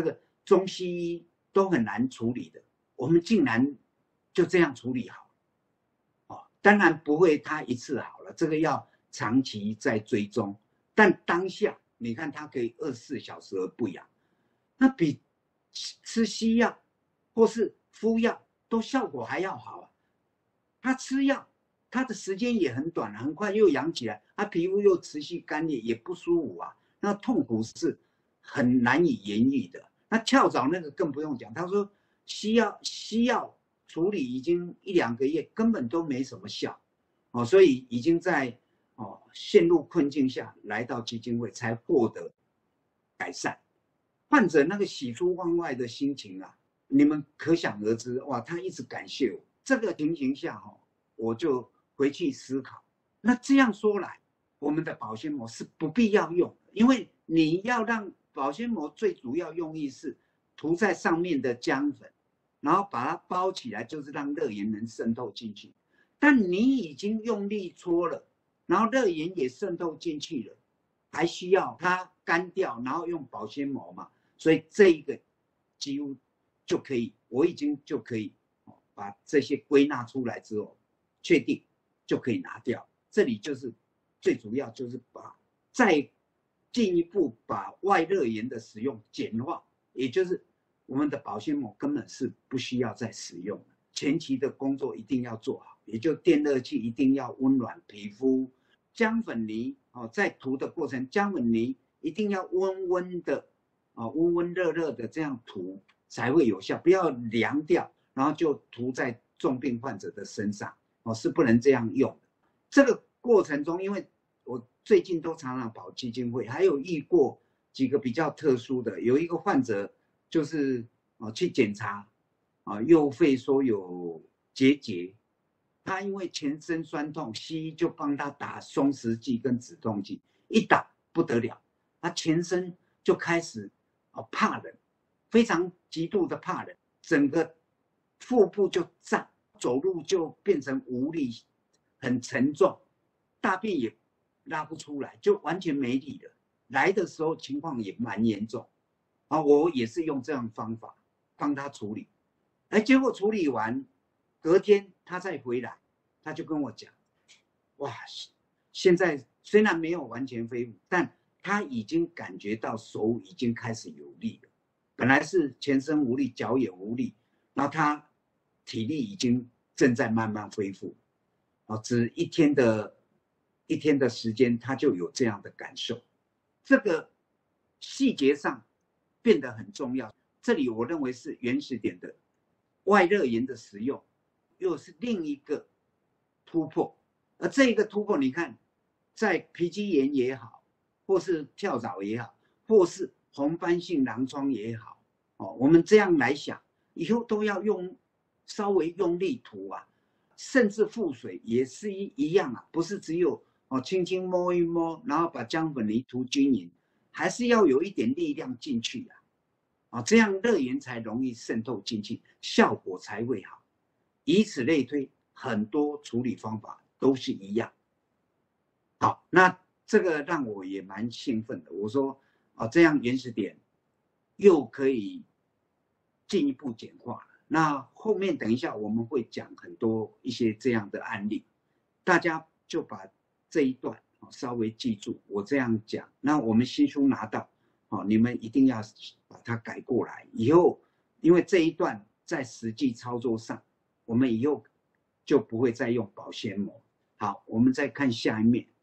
中西医都很难处理的，我们竟然就这样处理好。当然不会他一次好了，这个要长期在追踪。但当下你看他可以24小时而不痒，那比吃西药或是敷药都效果还要好啊。他吃药，他的时间也很短，很快又痒起来，他皮肤又持续干裂，也不舒服啊，那痛苦是很难以言喻的。那跳蚤那个更不用讲，他说西药处理已经1、2个月，根本都没什么效，所以已经在陷入困境下来到基金会才获得改善。患者那个喜出望外的心情啊，你们可想而知。哇，他一直感谢我。这个情形下我就回去思考，那这样说来，我们的保鲜膜是不必要用的，因为你要让保鲜膜最主要用意是涂在上面的浆粉，然后把它包起来，就是让热盐能渗透进去。但你已经用力搓了，然后热盐也渗透进去了，还需要它干掉，然后用保鲜膜嘛。所以这一个几乎就可以，我已经就可以把这些归纳出来之后，确定就可以拿掉。这里就是最主要就是再进一步把外热盐的使用简化，也就是我们的保鲜膜根本是不需要再使用的。前期的工作一定要做好，也就电热器一定要温暖皮肤，浆粉泥在涂的过程，浆粉泥一定要温温的温温热热的这样涂才会有效，不要凉掉，然后就涂在重病患者的身上是不能这样用的。这个过程中，因为我最近都常常跑基金会，还有遇过几个比较特殊的，有一个患者就是去检查右肺说有结节，他因为全身酸痛，西医就帮他打松弛剂跟止痛剂，一打不得了，他全身就开始怕冷，非常极度的怕冷，整个腹部就胀，走路就变成无力，很沉重，大便也拉不出来，就完全没力了。来的时候情况也蛮严重，我也是用这样的方法帮他处理，结果处理完，隔天他再回来，他就跟我讲，哇，现在虽然没有完全恢复，但他已经感觉到手已经开始有力了，本来是全身无力，脚也无力，然后他体力已经正在慢慢恢复，只一天的时间，他就有这样的感受。这个细节上变得很重要。这里我认为是原始点的外热盐的使用，又是另一个突破。而这一个突破，你看，在皮肌炎也好，或是跳蚤也好，或是红斑性狼疮也好，我们这样来想，以后都要稍微用力涂啊，甚至覆水也是一样啊，不是只有轻轻摸一摸，然后把浆粉泥涂均匀，还是要有一点力量进去啊，这样热盐才容易渗透进去，效果才会好。以此类推，很多处理方法都是一样。好，那这个让我也蛮兴奋的。我说这样原始点又可以进一步简化了。那后面等一下我们会讲很多一些这样的案例，大家就把这一段稍微记住我这样讲。那我们新书拿到你们一定要把它改过来，以后因为这一段在实际操作上，我们以后就不会再用保鲜膜。好，我们再看下一面。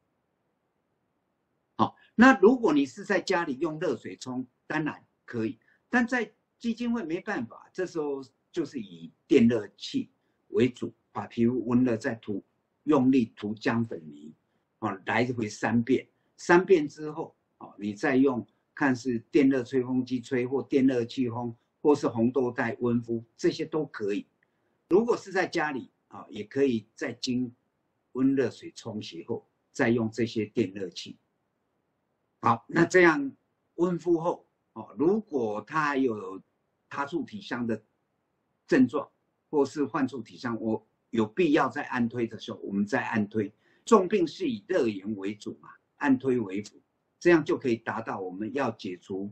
好，那如果你是在家里用热水冲，当然可以，但在基金会没办法，这时候就是以电热器为主，把皮肤温热再用力涂浆粉泥，来回3遍，3遍之后，你再用看是电热吹风机吹或电热器烘，或是红豆袋温敷，这些都可以。如果是在家里也可以再经温热水冲洗后，再用这些电热器。好，那这样温敷后，如果他有他处体香的症状，或是患处体香，我有必要在按推的时候，我们再按推。重病是以热盐为主嘛，按推为辅，这样就可以达到我们要解除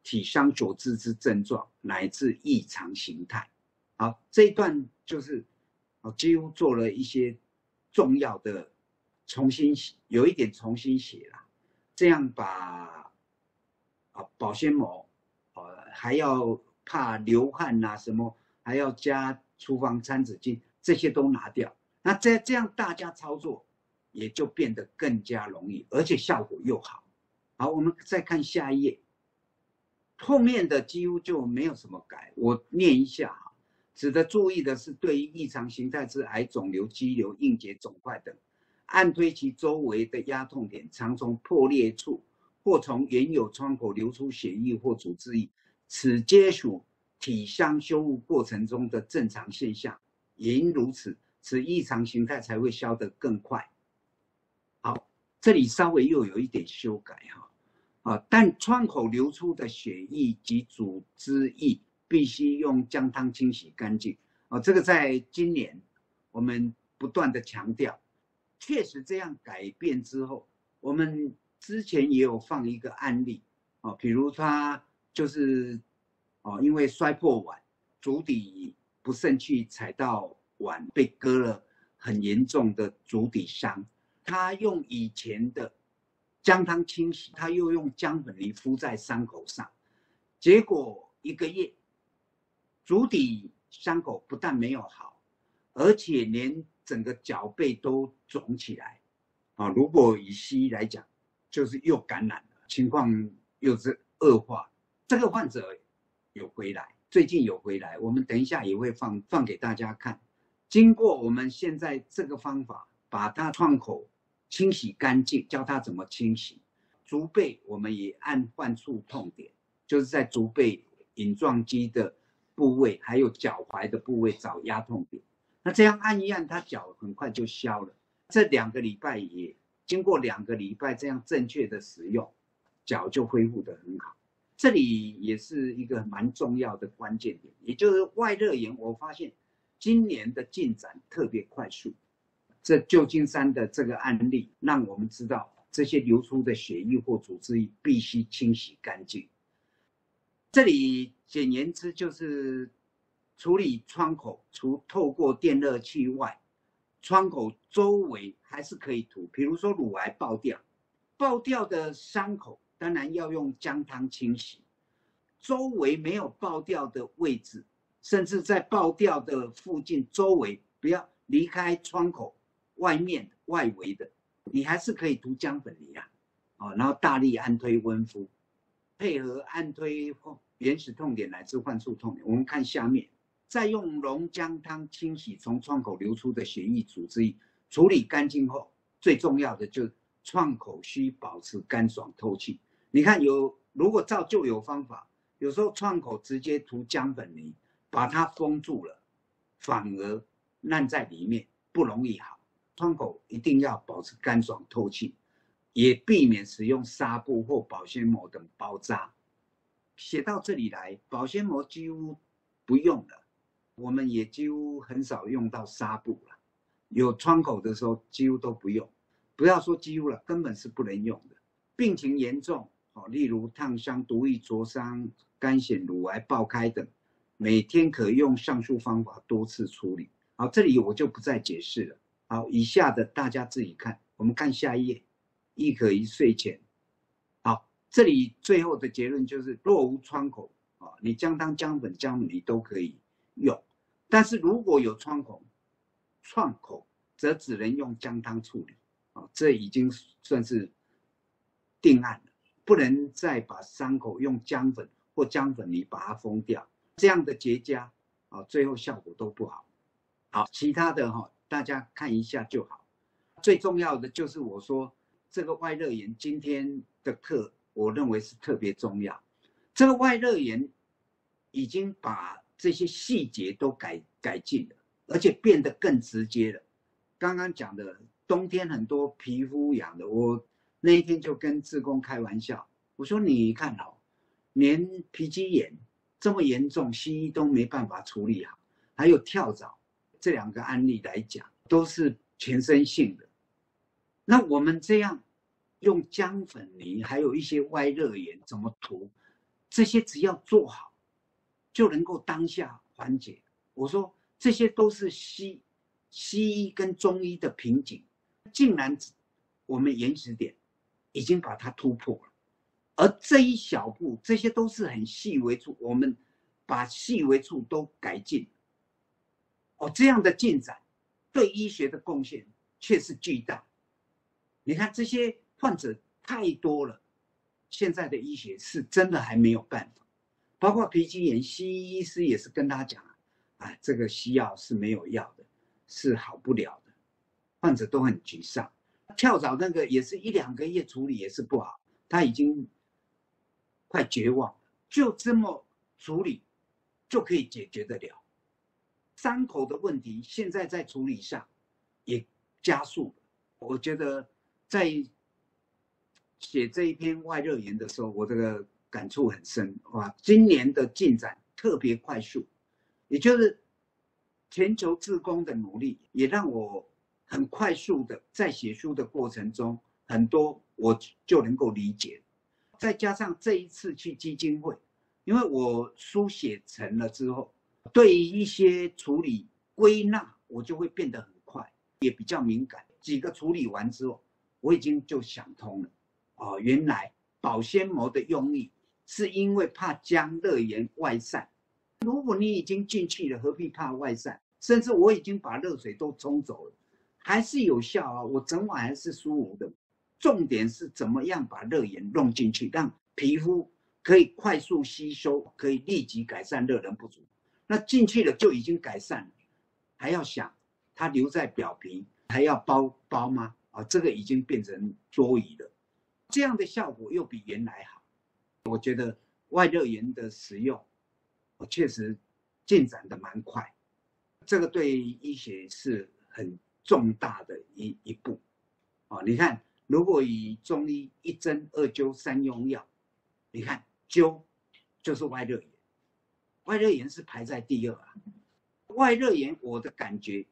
体伤久治之症状乃至异常形态。好，这一段就是几乎做了一些重要的有一点重新写啦，这样把保鲜膜还要怕流汗啊什么，还要加厨房餐纸巾，这些都拿掉。那这样大家操作也就变得更加容易，而且效果又好。好，我们再看下一页，后面的几乎就没有什么改，我念一下哈。值得注意的是，对于异常形态之癌肿瘤、肌瘤、硬结肿块等，按推其周围的压痛点，常从破裂处或从原有创口流出血液或组织液，此皆属体伤修复过程中的正常现象。也因如此，此异常形态才会消得更快。好，这里稍微又有一点修改哈，但创口流出的血液及组织液必须用姜汤清洗干净。这个在今年我们不断的强调，确实这样改变之后，我们之前也有放一个案例比如他就是因为摔破碗，足底不慎去踩到碗，被割了很严重的足底伤。他用以前的姜汤清洗，他又用姜粉泥敷在伤口上，结果1个月，足底伤口不但没有好，而且连整个脚背都肿起来。如果以西医来讲，就是又感染了，情况又是恶化。这个患者有回来，最近有回来，我们等一下也会放给大家看。经过我们现在这个方法，把他创口清洗干净，教他怎么清洗。足背我们也按患处痛点，就是在足背隐状肌的部位，还有脚踝的部位找压痛点。那这样按一按，他脚很快就消了。这2个礼拜也经过2个礼拜这样正确的使用，脚就恢复得很好。这里也是一个蛮重要的关键点，也就是外热炎，我发现今年的进展特别快速。这旧金山的这个案例让我们知道，这些流出的血液或组织液必须清洗干净。这里简言之就是处理创口，除透过电热器外，创口周围还是可以涂，比如说乳癌爆掉的伤口，当然要用姜汤清洗。周围没有爆掉的位置，甚至在爆掉的附近周围，不要离开创口外面外围的，你还是可以涂姜粉泥然后大力按推温敷，配合按推原始痛点乃至患处痛点。我们看下面，再用龙姜汤清洗从创口流出的血液组织液，处理干净后，最重要的就是创口需保持干爽透气。你看如果照旧有方法，有时候创口直接涂姜粉泥把它封住了，反而烂在里面，不容易好。创口一定要保持干爽透气，也避免使用纱布或保鲜膜等包扎。写到这里来，保鲜膜几乎不用了，我们也几乎很少用到纱布了。有创口的时候几乎都不用，不要说几乎了，根本是不能用的。病情严重例如烫伤、毒液灼伤、肝显乳癌爆开等，每天可用上述方法多次处理。好，这里我就不再解释了。好，以下的大家自己看。我们看下一页，亦可于睡前。好，这里最后的结论就是，若无创口你姜汤、姜粉、姜粉泥都可以用，但是如果有创口，则只能用姜汤处理。这已经算是定案了，不能再把伤口用姜粉或姜粉泥把它封掉，这样的结痂最后效果都不好。好，其他的大家看一下就好。最重要的就是我说这个外热炎今天的课，我认为是特别重要。这个外热炎已经把这些细节都改进了，而且变得更直接了。刚刚讲的冬天很多皮肤痒的，我那一天就跟志工开玩笑，我说你看连皮肌炎这么严重，西医都没办法处理好，还有跳蚤，这2个案例来讲都是全身性的。那我们这样用姜粉泥，还有一些外热炎怎么涂， 这些只要做好，就能够当下缓解。我说这些都是西医跟中医的瓶颈，竟然我们原始点已经把它突破了。而这一小步，这些都是很细微处，我们把细微处都改进。这样的进展对医学的贡献却是巨大。你看这些患者太多了，现在的医学是真的还没有办法。包括皮肌炎，西医医师也是跟他讲这个西药是没有药的，是好不了的，患者都很沮丧。跳蚤那个也是1-2个月处理也是不好，他已经快绝望了，就这么处理就可以解决得了。伤口的问题现在在处理上也加速了。我觉得在写这一篇外热炎的时候，我这个感触很深。今年的进展特别快速，也就是全球志工的努力，也让我很快速的在写书的过程中，很多我就能够理解。再加上这一次去基金会，因为我书写成了之后，对于一些处理归纳，我就会变得很快，也比较敏感。几个处理完之后，我已经就想通了。原来保鲜膜的用意是因为怕将热炎外散。如果你已经进去了，何必怕外散？甚至我已经把热水都冲走了，还是有效啊！我整晚还是舒服的。重点是怎么样把热炎弄进去，让皮肤可以快速吸收，可以立即改善热能不足。那进去了就已经改善了，还要想它留在表皮，还要包吗？这个已经变成多余了。这样的效果又比原来好。我觉得外热炎的使用，确实进展的蛮快。这个对医学是很重大的一步。你看，如果以中医1针2灸3用药，你看灸就是外热炎，外热炎是排在第2啊。外热炎我的感觉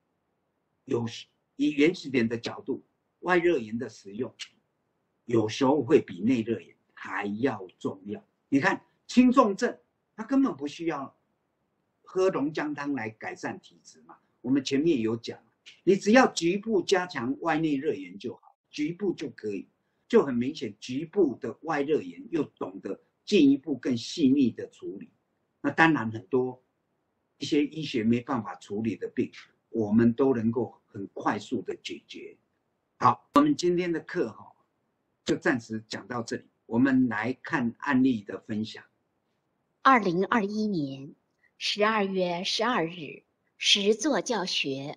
以原始点的角度，外热炎的使用有时候会比内热炎还要重要。你看轻重症，它根本不需要喝龙姜汤来改善体质嘛。我们前面有讲，你只要局部加强外内热炎就好，局部就可以。就很明显，局部的外热炎又懂得进一步更细腻的处理。那当然很多一些医学没办法处理的病，我们都能够很快速的解决。好，我们今天的课就暂时讲到这里，我们来看案例的分享。 2021年12月12日，实作教学。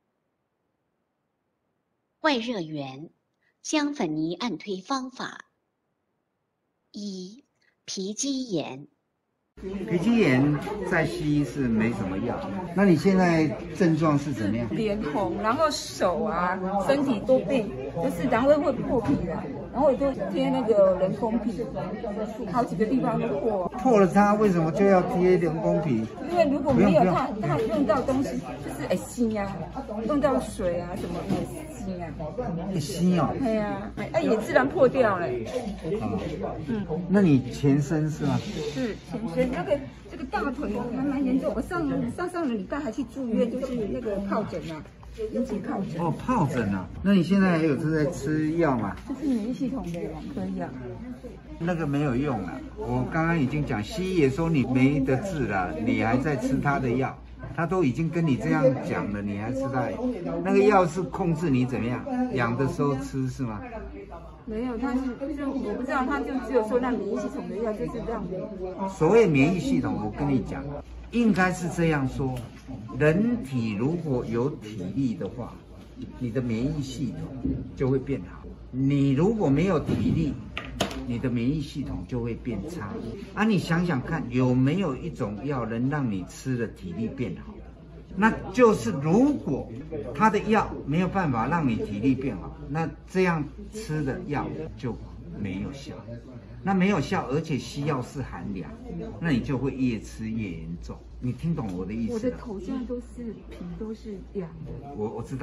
外热源姜粉泥按推方法。1. 皮肌炎。 皮肌炎在西医是没什么药，那你现在症状是怎么样？ 脸红，然后手啊、身体都被，就是然后会破皮的，然后我就贴那个人工皮，好几个地方都破。 破了它为什么就要贴人工皮？ 因为如果没有它用到东西就是腥啊，用到水啊什么也腥啊。 腥哦。 对呀，也自然破掉了。 那你全身是吗？ 是全身。这个大腿还蛮严重，我上个礼拜还去住院，就是那个疱疹啊，引起疱疹。 疱疹啊？那你现在还有在吃药吗？ 就是免疫系统的可以啊。 那个没有用啊，我刚刚已经讲，西医也说你没得治了，你还在吃他的药，他都已经跟你这样讲了，你还吃他的？那个药是控制你怎么样，痒的时候吃是吗？ 没有，他是我不知道，他就只有说让免疫系统的药，就是让所谓免疫系统，我跟你讲，应该是这样说：人体如果有体力的话，你的免疫系统就会变好；你如果没有体力，你的免疫系统就会变差。你想想看，有没有一种药能让你吃了体力变好？那就是如果他的药没有办法让你体力变好，那这样吃的药就没有效。那没有效，而且西药是寒凉，那你就会越吃越严重。你听懂我的意思？ 我的头现在都是皮都是痒的。 我知道，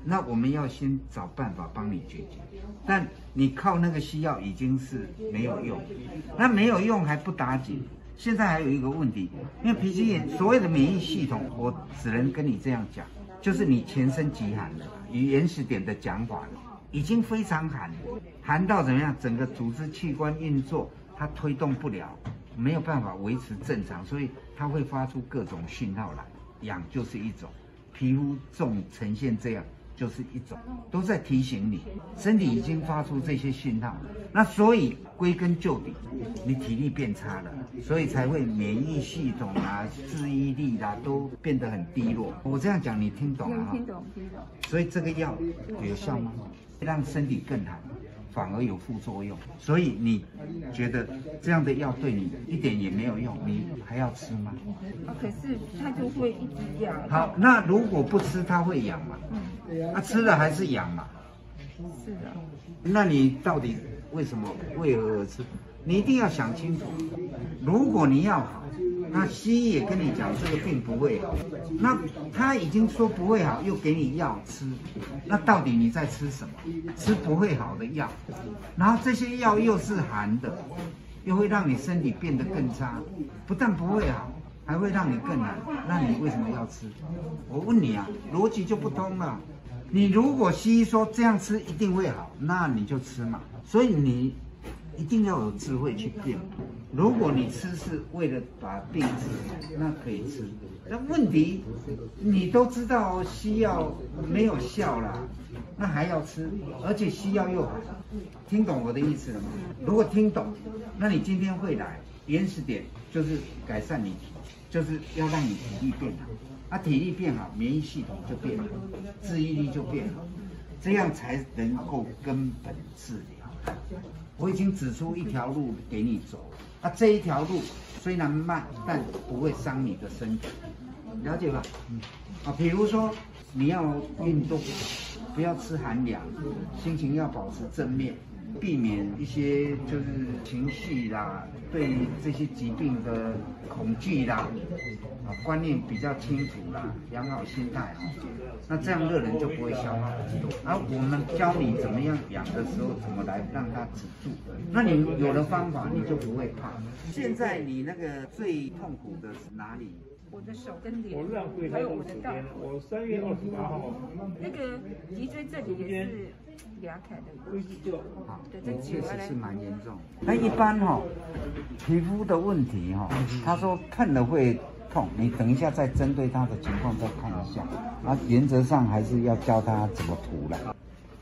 那我们要先找办法帮你解决。但你靠那个西药已经是没有用，那没有用还不打紧。现在还有一个问题，因为脾肌炎所谓的免疫系统，我只能跟你这样讲，就是你全身极寒了。以原始点的讲法，已经非常寒，寒到怎么样？整个组织器官运作它推动不了，没有办法维持正常，所以它会发出各种讯号来。痒就是一种，皮肤重呈现这样就是一种，都在提醒你，身体已经发出这些讯号。那所以归根究底，你体力变差了，所以才会免疫系统啊、记忆力啊都变得很低落。我这样讲你听懂了哈？ 听懂。 所以这个药有效吗？让身体更寒，反而有副作用。所以你觉得这样的药对你一点也没有用，你还要吃吗？ 可是它就会一直痒。 好，那如果不吃它会痒吗？吃了还是痒嘛？ 是的。 那你到底为何而吃？你一定要想清楚。如果你要好，那西医也跟你讲这个病不会好，那他已经说不会好，又给你药吃，那到底你在吃什么？吃不会好的药，然后这些药又是寒的，又会让你身体变得更差，不但不会好，还会让你更寒。那你为什么要吃？我问你啊，逻辑就不通了。你如果西医说这样吃一定会好，那你就吃嘛。所以你一定要有智慧去辨。如果你吃是为了把病治，那可以吃。那问题你都知道西药没有效啦，那还要吃，而且西药又好，听懂我的意思了吗？如果听懂，那你今天会来原始点就是改善你就是要让你体力变好，体力变好，免疫系统就变好，记忆力就变好，这样才能够根本治疗。我已经指出一条路给你走，这一条路虽然慢，但不会伤你的身体，了解吧？比如说你要运动，不要吃寒凉，心情要保持正面，避免一些就是情绪啦，对这些疾病的恐惧啦，观念比较清楚啦，养好心态那这样热人就不会消耗很多。而我们教你怎么样养的时候，怎么来让它止住。那你有了方法，你就不会怕。现在你那个最痛苦的是哪里？ 我的手跟脸，还有我的大腿。 我3月28号。 那个脊椎这里也是俩开的。 好，确实是蛮严重。那一般皮肤的问题他说碰了会痛，你等一下再针对他的情况再看一下。原则上还是要教他怎么涂了。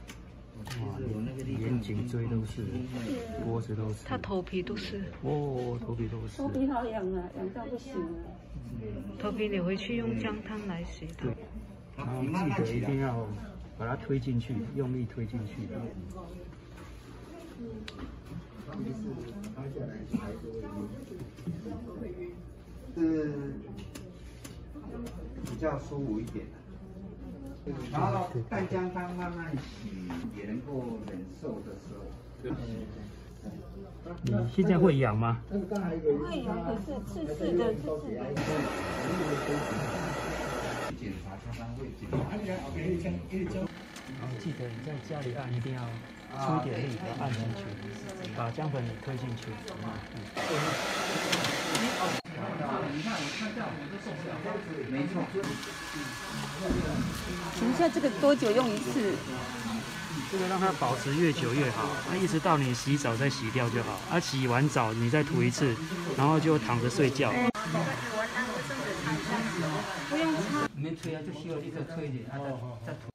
连颈椎都是，脖子都是， 他头皮都是， 头皮都是。 头皮好痒啊，痒到不行了。 头皮你回去用姜汤来洗头。 然后记得一定要把它推进去，用力推进去。 是比较舒服一点的。然后淡姜汤慢慢洗，也能够忍受的时候。 你现在会痒吗？ 会痒，可是刺刺的。 检查常常会检查。 然后记得你在家里按一定要出一点力，把它按进去，把姜粉推进去。 你看，我看到我都受不了。没错。 请问一下，这个多久用一次？ 这个让它保持越久越好，一直到你洗澡再洗掉就好。洗完澡你再涂一次，然后就躺着睡觉。 不用擦。 没吹就需要立刻吹一点，再涂。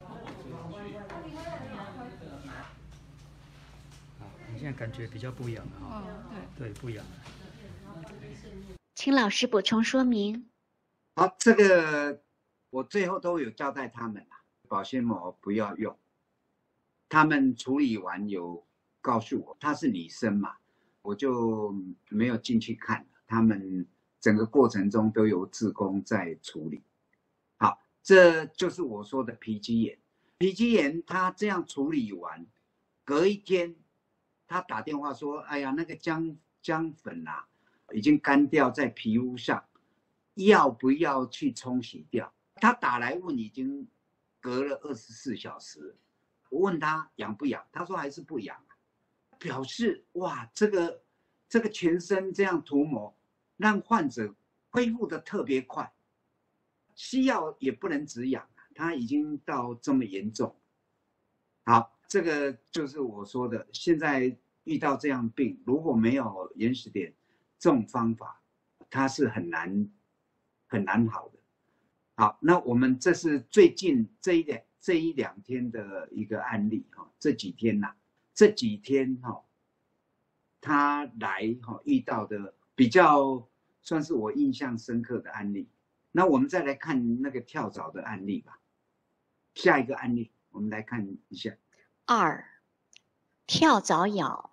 你现在感觉比较不痒了对，不痒了。 请老师补充说明。 好，这个我最后都有交代他们保鲜膜不要用。他们处理完有告诉我，她是女生嘛，我就没有进去看。他们整个过程中都有志工在处理。好，这就是我说的脾肌炎。脾肌炎他这样处理完，隔一天他打电话说：“哎呀，那个姜粉已经干掉在皮肤上，要不要去冲洗掉？”他打来问已经隔了24小时。我问他痒不痒，他说还是不痒，表示哇，这个全身这样涂抹，让患者恢复的特别快。西药也不能止痒，他已经到这么严重。好，这个就是我说的，现在遇到这样病，如果没有原始点这种方法，它是很难好的。好，那我们这是最近这一两天的一个案例哈，这几天哈，他来哈遇到的比较算是我印象深刻的案例。那我们再来看那个跳蚤的案例吧。下一个案例，我们来看一下。 2. 跳蚤咬。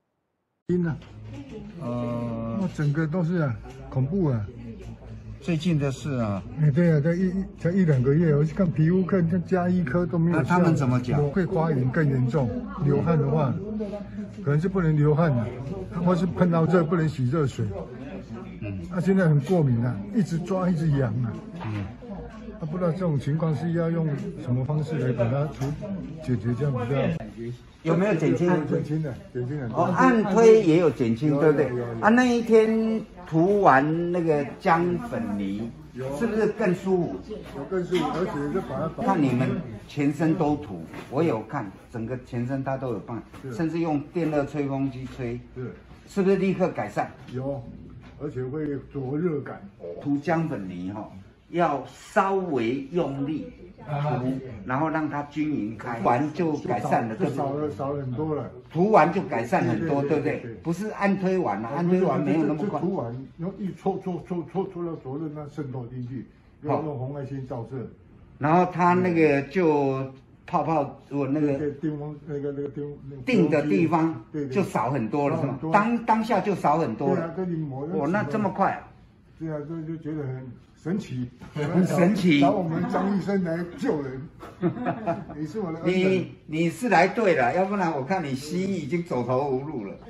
整个都是啊，恐怖啊！ 最近的事啊， 对啊，才一两个月，我去看皮肤科，加医科都没有。 那他们怎么讲？ 会发炎更严重，流汗的话，可能是不能流汗的，或是碰到热不能洗热水。现在很过敏啊，一直抓一直痒啊。不知道这种情况是要用什么方式来把它解决，这样比较。 有没有减轻？ 减轻的。 按推也有减轻，对不对？那一天涂完那个姜粉泥，是不是更舒服？ 更舒服，而且就把它看你们全身都涂，我有看，整个全身它都有办，甚至用电热吹风机吹，是不是立刻改善？ 有，而且会灼热感。 涂姜粉泥哈，要稍微用力涂，然后让它均匀开，完就改善了，对不对？ 少很多了。 涂完就改善很多，对不对？不是按推完了，按推完没有那么快。 涂完，然后一搓到灼热，那渗透进去，要用红外线照射。 然后它那个就泡我那个定的地方就少很多了，是吗？当下就少很多了。 对啊，跟你抹。 哇，那这么快啊？ 对啊，就觉得很神奇， 很神奇。 找我们张医生来救人，你是我的恩人。 你是来对了，要不然我看你西医已经走投无路了。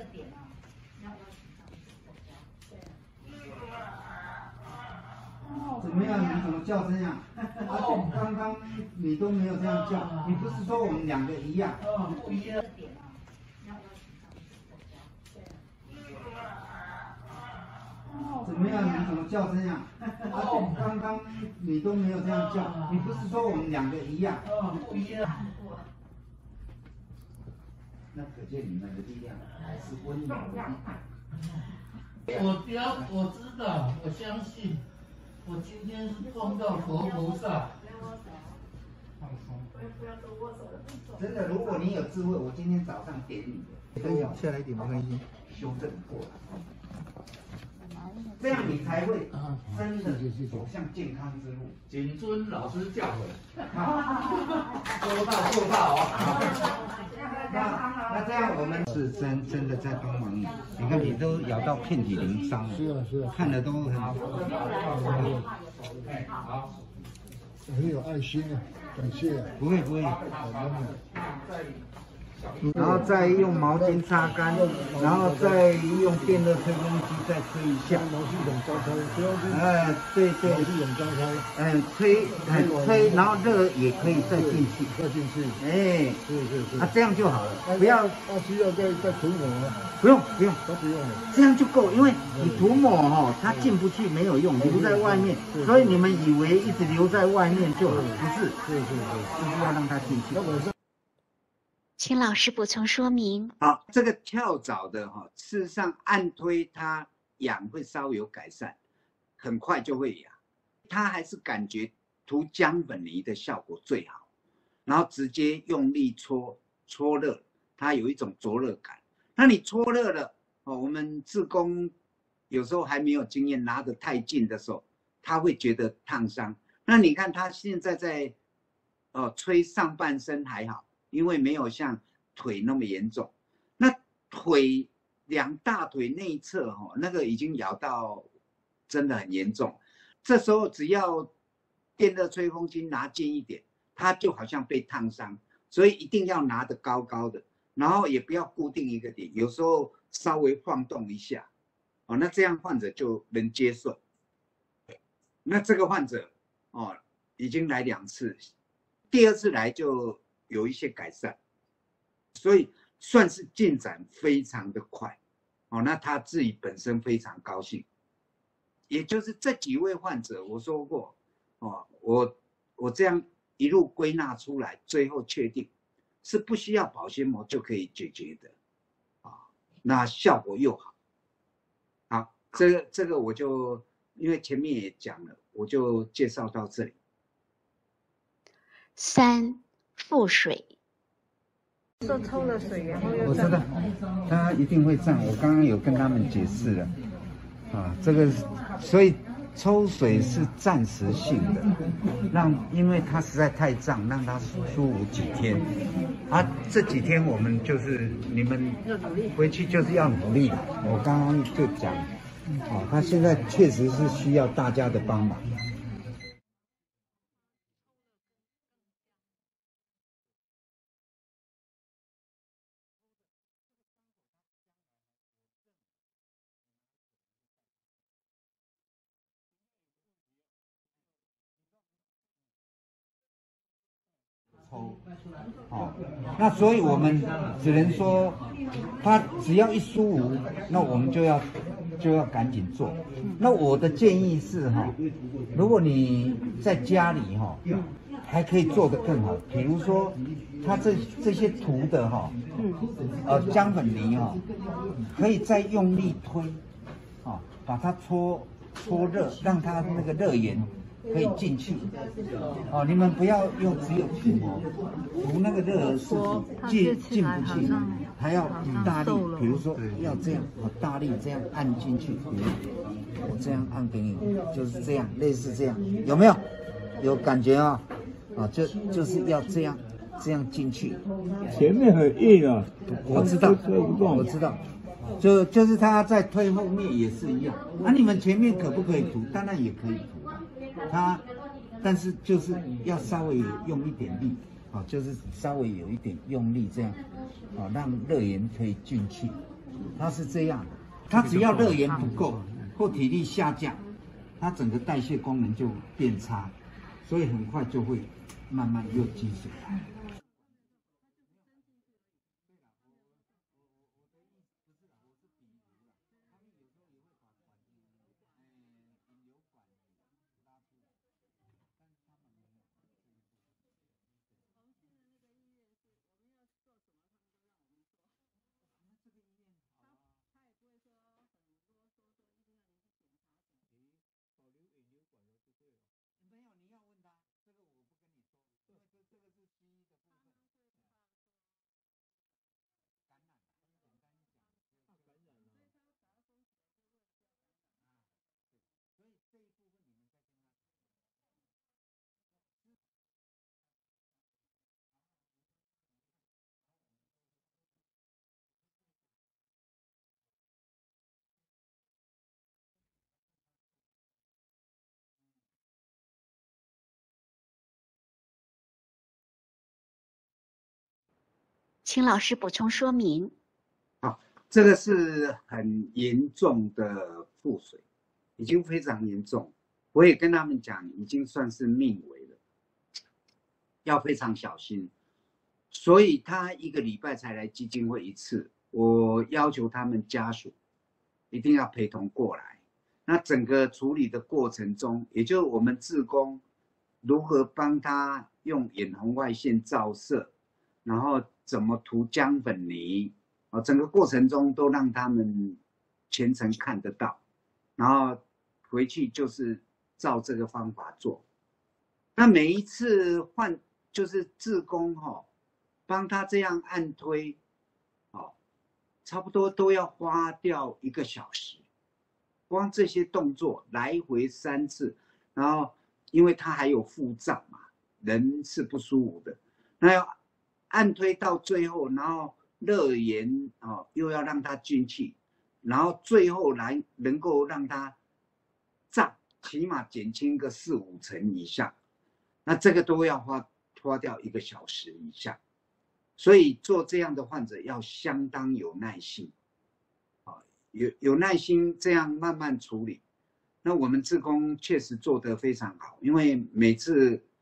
怎么样？你怎么叫这样？刚刚你都没有这样叫，你不是说我们两个一样？不一样。怎么样？你怎么叫这样？刚刚你都没有这样叫，你不是说我们两个一样？不一样。那可见你们的力量还是温柔的。 我知道，我相信，我今天是碰到佛菩萨。放松。 真的，如果你有智慧，我今天早上点你的，可以下来一点没关系， 修正过来。这样你才会真的走向健康之路。 谨遵老师教诲。 做到哦。那这样我们是真的在帮忙你。你看你都咬到遍体鳞伤了。 是啊， 看了都很好。 很有爱心啊，感谢啊。 不会。然后再用毛巾擦干，然后再用电热吹风机再吹一下。 毛系统召开， 对， 毛系统召开。 吹，然后热也可以再进去。是。这样就好了，不要。 需要再涂抹吗？ 不用， 都不用了。 这样就够，因为你涂抹它进不去没有用，留在外面，所以你们以为一直留在外面就好，不是？就是要让它进去。 请老师补充说明。 好，这个跳蚤的事实上按推它痒会稍微有改善，很快就会痒。它还是感觉涂姜粉泥的效果最好，然后直接用力搓热，它有一种灼热感。那你搓热了，我们志工有时候还没有经验，拿得太近的时候，他会觉得烫伤。那你看他现在在吹上半身还好。因为没有像腿那么严重，那腿两大腿内侧那个已经咬到真的很严重。这时候只要电热吹风机拿近一点，它就好像被烫伤，所以一定要拿得高高的，然后也不要固定一个点，有时候稍微晃动一下，那这样患者就能接受。那这个患者已经来2次。 第二次来就有一些改善，所以算是进展非常的快。哦，那他自己本身非常高兴。也就是这几位患者，我说过，哦，我这样一路归纳出来，最后确定是不需要保鲜膜就可以解决的，啊，那效果又好。好，这个我就因为前面也讲了，我就介绍到这里。 3、腹水。 说抽了水然后又我知道，它一定会胀。我刚刚有跟他们解释了，啊，这个所以抽水是暂时性的，因为它实在太胀，让它舒服几天。啊，这几天我们就是你们回去就是要努力的。我刚刚就讲，啊，他现在确实是需要大家的帮忙。哦，那所以我们只能说，他只要一舒服，那我们就要赶紧做。那我的建议是哈，如果你在家里哈，还可以做得更好。比如说，他这些涂的哈，姜粉泥哈，可以再用力推，啊，把它搓热，让它那个热源可以进去。哦，你们不要用只有涂哦，涂那个热是进不去，还要大力，比如说要这样，大力这样按进去。我这样按给你，就是这样，类似这样，有没有？有感觉啊？啊，就是要这样进去。 前面很硬啊， 我知道，我知道。就是他在推后面也是一样。那你们前面可不可以涂？当然也可以涂。但是就是要稍微用一点力，啊，就是稍微有一点用力这样，啊，让热源可以进去。它是这样的，它只要热源不够或体力下降，它整个代谢功能就变差，所以很快就会慢慢又积水。 请老师补充说明。 好，这个是很严重的腹水，已经非常严重。我也跟他们讲，已经算是命危了，要非常小心。所以他1个礼拜才来基金会1次，我要求他们家属一定要陪同过来。那整个处理的过程中，也就是我们志工如何帮他用眼红外线照射，然后怎么涂姜粉泥，整个过程中都让他们全程看得到，然后回去就是照这个方法做。那每一次就是志工帮他这样按推，差不多都要花掉1个小时，光这些动作来回3次，然后因为他还有腹胀嘛，人是不舒服的，那要按推到最后，然后热源又要让它进去，然后最后来能够让它胀，起码减轻个4、5成以上，那这个都要花掉1个小时以上。所以做这样的患者要相当有耐心，有耐心这样慢慢处理。那我们志工确实做得非常好，因为每次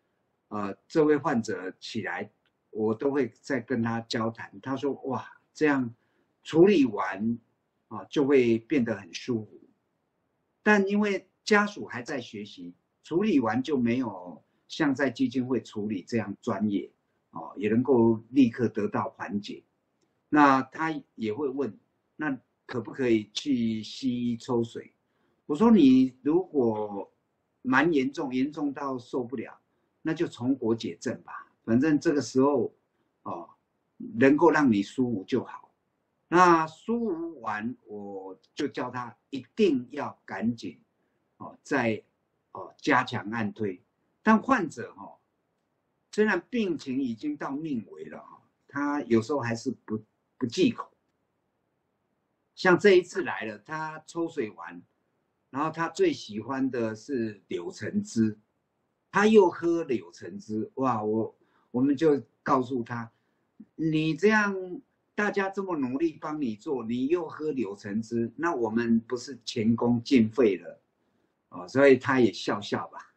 这位患者起来，我都会再跟他交谈。他说：“哇，这样处理完就会变得很舒服。”但因为家属还在学习，处理完就没有像在基金会处理这样专业也能够立刻得到缓解。那他也会问，那可不可以去西医抽水？我说你如果蛮严重到受不了，那就从国解症吧，反正这个时候能够让你舒服就好。那舒服完，我就叫他一定要赶紧再加强按推。但患者虽然病情已经到命危了他有时候还是不忌口。像这一次来了，他抽水完，然后他最喜欢的是柳橙汁，他又喝柳橙汁，哇！我们就告诉他，你这样大家这么努力帮你做，你又喝柳橙汁，那我们不是前功尽废了所以他也笑笑吧。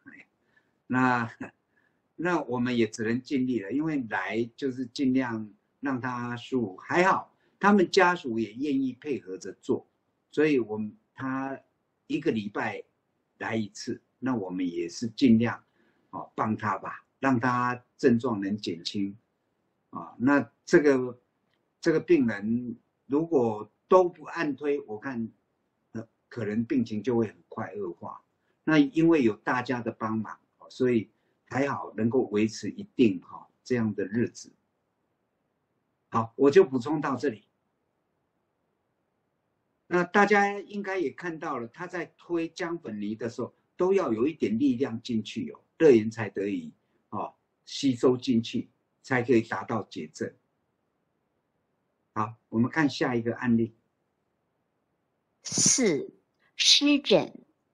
那我们也只能尽力了，因为来就是尽量让他舒服，还好。他们家属也愿意配合着做，所以他1个礼拜来1次，那我们也是尽量帮他吧，让他症状能减轻那这个病人如果都不按推，我看可能病情就会很快恶化。那因为有大家的帮忙，所以还好能够维持一定这样的日子。好，我就补充到这里。那大家应该也看到了，他在推姜粉泥的时候，都要有一点力量进去热盐才得以吸收进去，才可以达到解症。好，我们看下一个案例。 4. 湿疹。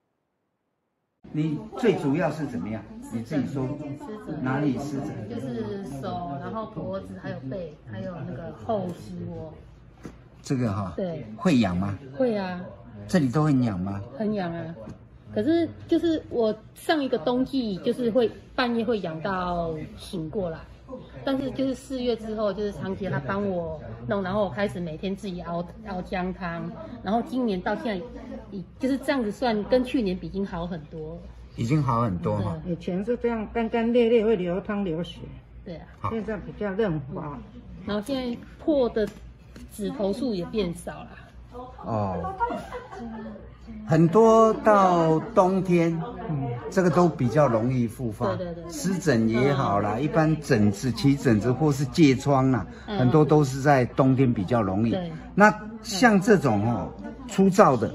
你最主要是怎么样？你自己说，哪里湿疹？ 就是手，然后脖子，还有背，还有那个后膝窝。 这个对， 会痒吗？ 会啊。 这里都很痒吗？ 很痒啊。可是就是我上一个冬季就是会半夜会痒到醒过来，但是就是4月之后，就是长期他帮我弄，然后我开始每天自己熬姜汤，然后今年到现在就是这样子算，跟去年比已经好很多。 已经好很多以前是这样干干裂裂，会流汤流血。 对啊。 现在比较润滑。 然后现在破的指头数也变少了。 很多到冬天，这个都比较容易复发。 对。 湿疹也好啦，一般疹子、起疹子或是疥疮啦，很多都是在冬天比较容易。 对。 那像这种粗糙的，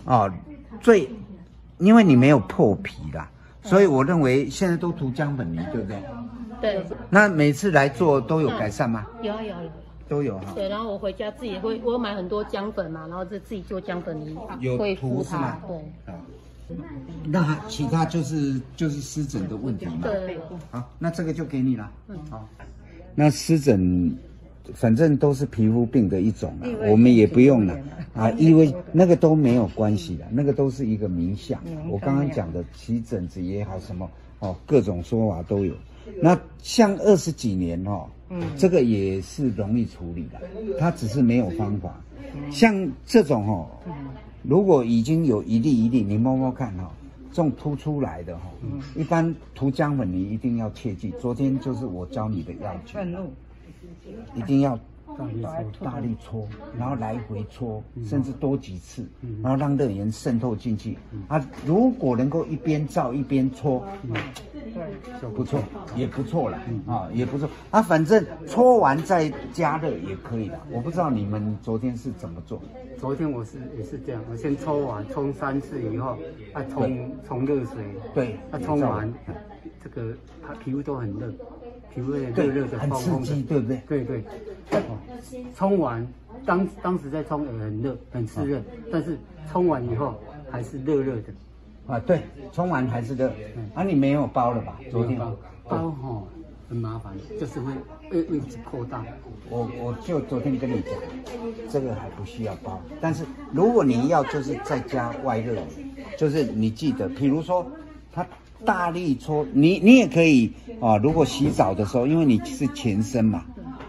因为你没有破皮啦，所以我认为现在都涂姜粉泥，对不对？ 对。 那每次来做都有改善吗？ 有。 都有对，然后我回家自己会，我买很多姜粉嘛，然后就自己做姜粉泥，会敷它。对。 那其他就是湿疹的问题嘛。 对。 好，那这个就给你了。好。那湿疹，反正都是皮肤病的一种了，我们也不用了因为那个都没有关系的，那个都是一个名相。我刚刚讲的起疹子也好，什么各种说法都有。那像20几年这个也是容易处理的，它只是没有方法。像这种如果已经有一粒，你摸摸看这种凸出来的一般涂姜粉泥一定要切记。昨天就是我教你的要诀，一定要大力搓，然后来回搓，甚至多几次，然后让热盐渗透进去。如果能够一边照一边搓，不错，也不错了也不错反正搓完再加热也可以的。我不知道你们昨天是怎么做？ 昨天也是这样，我先搓完，冲3次以后冲热水， 对， 冲完这个皮肤都很热。皮肤热热的， 很刺激，对不对？ 对。冲完，当时在冲也很热，很炽热，但是冲完以后还是热热的。 对，冲完还是热。你没有包了吧？昨天包很麻烦，就是会一直扩大。 我就昨天跟你讲，这个还不需要包，但是如果你要，就是再加外热，就是你记得，比如说它大力搓，你也可以啊。如果洗澡的时候，因为你是全身嘛，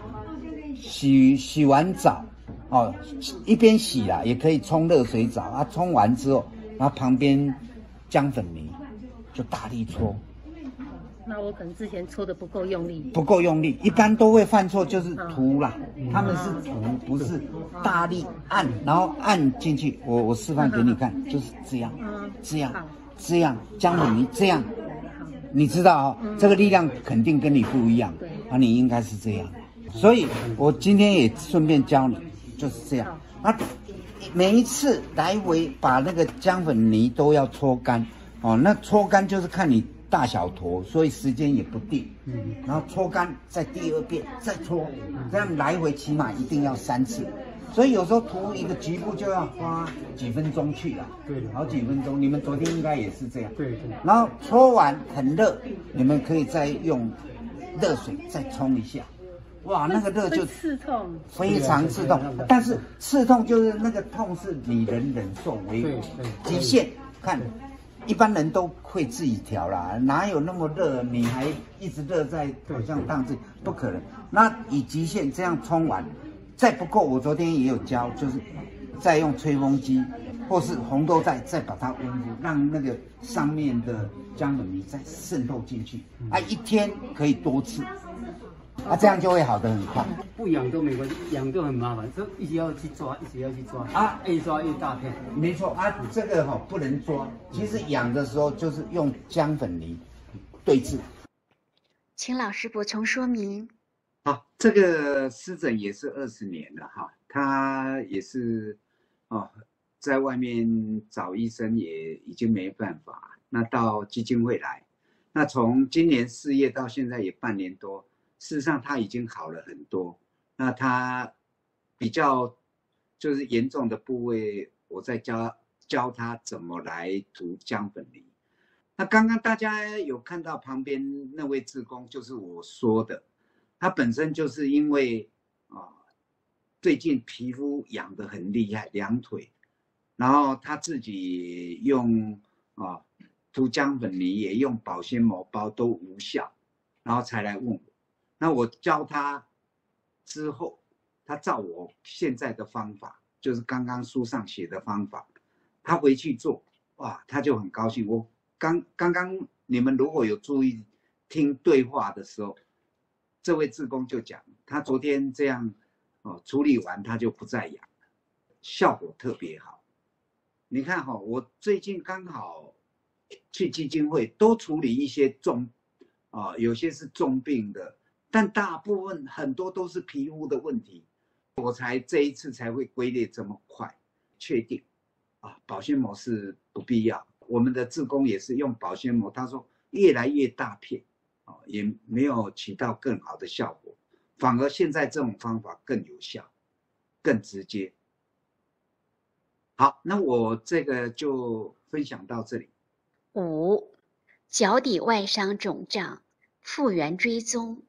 洗完澡哦，一边洗啦，也可以冲热水澡啊。冲完之后，然后旁边姜粉泥就大力搓。 那我可能之前搓的不够用力， 不够用力，一般都会犯错，就是涂啦，他们是涂，不是大力按，然后按进去。我示范给你看，就是这样，这样，姜粉泥这样，你知道哦，这个力量肯定跟你不一样，啊，你应该是这样。所以我今天也顺便教你，就是这样。啊，每一次来回把那个姜粉泥都要搓干，哦，那搓干就是看你大小坨，所以时间也不定。然后搓干，再第二遍再搓，这样来回起码一定要3次。所以有时候涂一个局部就要花几分钟去了，对，好几分钟。你们昨天应该也是这样，对。然后搓完很热，你们可以再用热水再冲一下，哇，那个热就刺痛， 非常刺痛。但是刺痛就是那个痛是你能忍受为极限，看。一般人都会自己调啦，哪有那么热？你还一直热在好像烫自己，不可能。那以极限这样冲完，再不够，我昨天也有教，就是再用吹风机或是红豆袋再把它温敷，让那个上面的姜粉泥再渗透进去。啊，一天可以多次，啊，这样就会好得很快。 不养都没关系，养就很麻烦，就一直要去抓，一直要去抓啊，越抓越大片。 没错啊，这个不能抓。其实养的时候就是用姜粉泥对治。 请老师补充说明。 好，这个湿疹也是20年了哈，他也是在外面找医生也已经没办法，那到基金会来，那从今年4月到现在也半年多。事实上，他已经好了很多。那他比较就是严重的部位，我在教他怎么来涂姜粉泥。那刚刚大家有看到旁边那位志工，就是我说的，他本身就是因为最近皮肤痒得很厉害，两腿，然后他自己用涂姜粉泥，也用保鲜膜包都无效，然后才来问我。那我教他之后，他照我现在的方法，就是刚刚书上写的方法，他回去做，哇，他就很高兴。我刚刚你们如果有注意听对话的时候，这位志工就讲，他昨天这样处理完，他就不再痒了，效果特别好。你看我最近刚好去基金会，都处理一些有些是重病的。但大部分很多都是皮肤的问题，我这一次才会归类这么快，确定保鲜膜是不必要。我们的志工也是用保鲜膜，他说越来越大片，也没有起到更好的效果，反而现在这种方法更有效，更直接。好，那我这个就分享到这里。 5. 脚底外伤肿胀，复原追踪。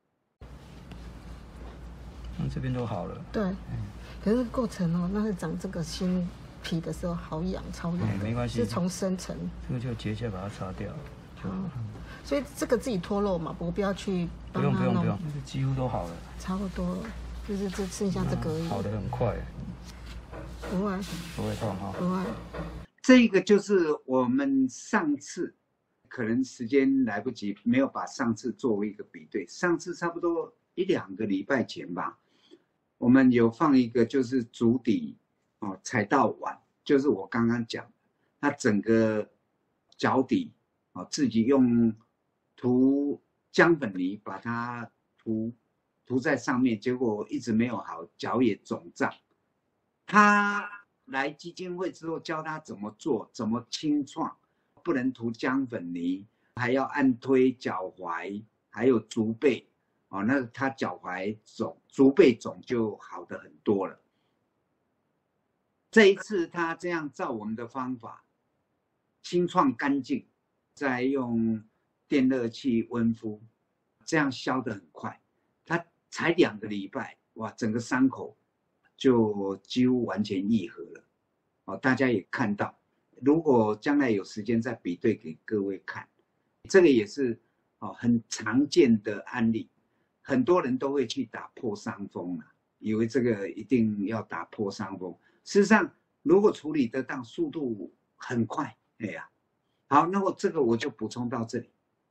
这边都好了。 对，可是过程那是长这个新皮的时候好痒，超痒。 没关系， 是从深层。 这个就结下把它擦掉。 所以这个自己脱落嘛，不要去帮他弄。 不用，几乎都好了。 差不多了，就是这剩下这个而已。 好的很快。 不会痛哈。 不会。 这个就是我们上次可能时间来不及，没有把上次作为一个比对。上次差不多1-2个礼拜前吧。我们有放一个就是足底踩到碗，就是我刚刚讲，它整个脚底自己用涂姜粉泥把它涂在上面，结果一直没有好，脚也肿胀。他来基金会之后教他怎么做，怎么清创，不能涂姜粉泥，还要按推脚踝，还有足背。那他脚踝肿、足背肿就好得很多了。这一次他这样照我们的方法清创干净，再用电热器温敷，这样消得很快。他才2个礼拜，哇，整个伤口就几乎完全愈合了。大家也看到，如果将来有时间再比对给各位看， 这个也是很常见的案例，很多人都会去打破伤风啊，以为这个一定要打破伤风。事实上，如果处理得当，速度很快。哎呀，好，那么这个我就补充到这里。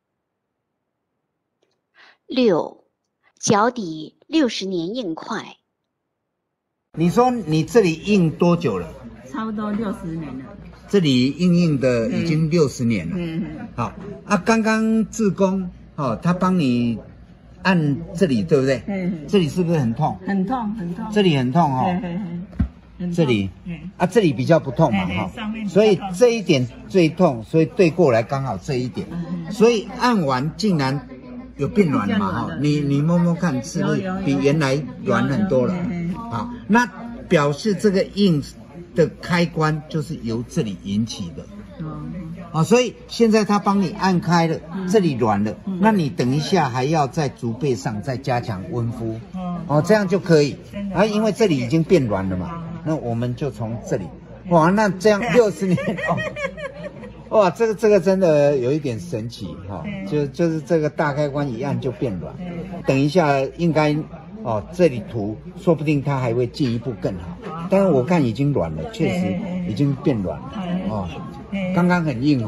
6. 脚底60年硬块。 你说你这里硬多久了？ 差不多60年了。 这里硬硬的已经60年了。好啊，刚刚志工他帮你按这里，对不对？这里是不是很痛？ 很痛，很痛。 这里很痛这里这里比较不痛嘛所以这一点最痛，所以对过来刚好这一点，所以按完竟然有变软了嘛你摸摸看，是不是比原来软很多了？好，那表示这个硬的开关就是由这里引起的。所以现在他帮你按开了，这里软了，那你等一下还要在足背上再加强温敷，这样就可以。因为这里已经变软了嘛，那我们就从这里，哇，那这样60年哇，这个真的有一点神奇就是这个大开关一按就变软，等一下应该这里涂，说不定它还会进一步更好。但是我看已经软了，确实已经变软了刚刚很硬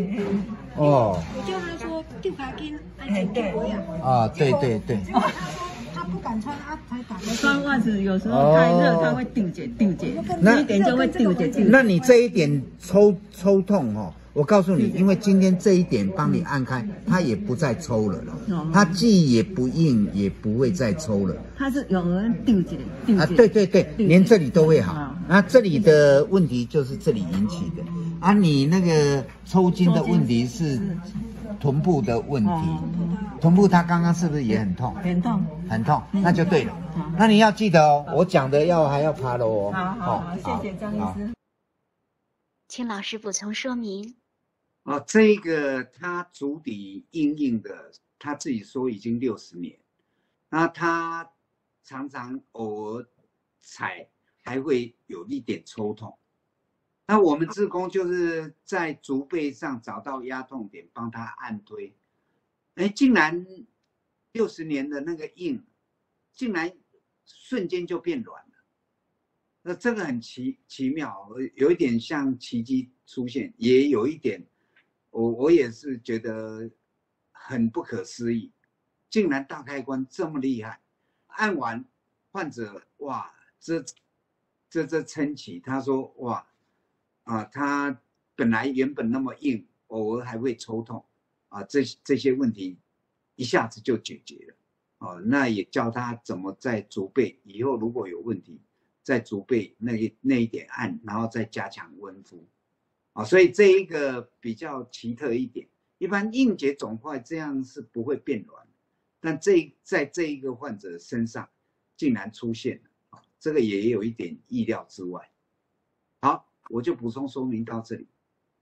就是说丢卡筋，对对对。 他不敢穿，才打。 穿袜子有时候太热，他会丢结，这一点就会丢结。 那你这一点抽痛我告诉你，因为今天这一点帮你按开，它也不再抽了它既也不硬，也不会再抽了。 它是有人丢结对对对，连这里都会好。那这里的问题就是这里引起的你那个抽筋的问题是臀部的问题，臀部它刚刚是不是也很痛？很痛，那就对了。那你要记得我讲的还要爬楼好，谢谢张医师。 请老师补充说明。 这个他足底硬硬的，他自己说已经60年，那他常常偶尔踩还会有一点抽痛。那我们志工就是在足背上找到压痛点，帮他按推，竟然60年的那个硬，竟然瞬间就变软了。那这个很奇妙，有一点像奇迹出现，也有一点，我也是觉得很不可思议，竟然大开关这么厉害。按完患者哇，这撑起，他说哇他原本那么硬，偶尔还会抽痛这些问题一下子就解决了那也教他怎么在足背以后如果有问题，在足背那一点按，然后再加强温敷所以这一个比较奇特一点，一般硬结肿块这样是不会变软，但在这一个患者身上竟然出现了这个也有一点意料之外。好，我就补充说明到这里。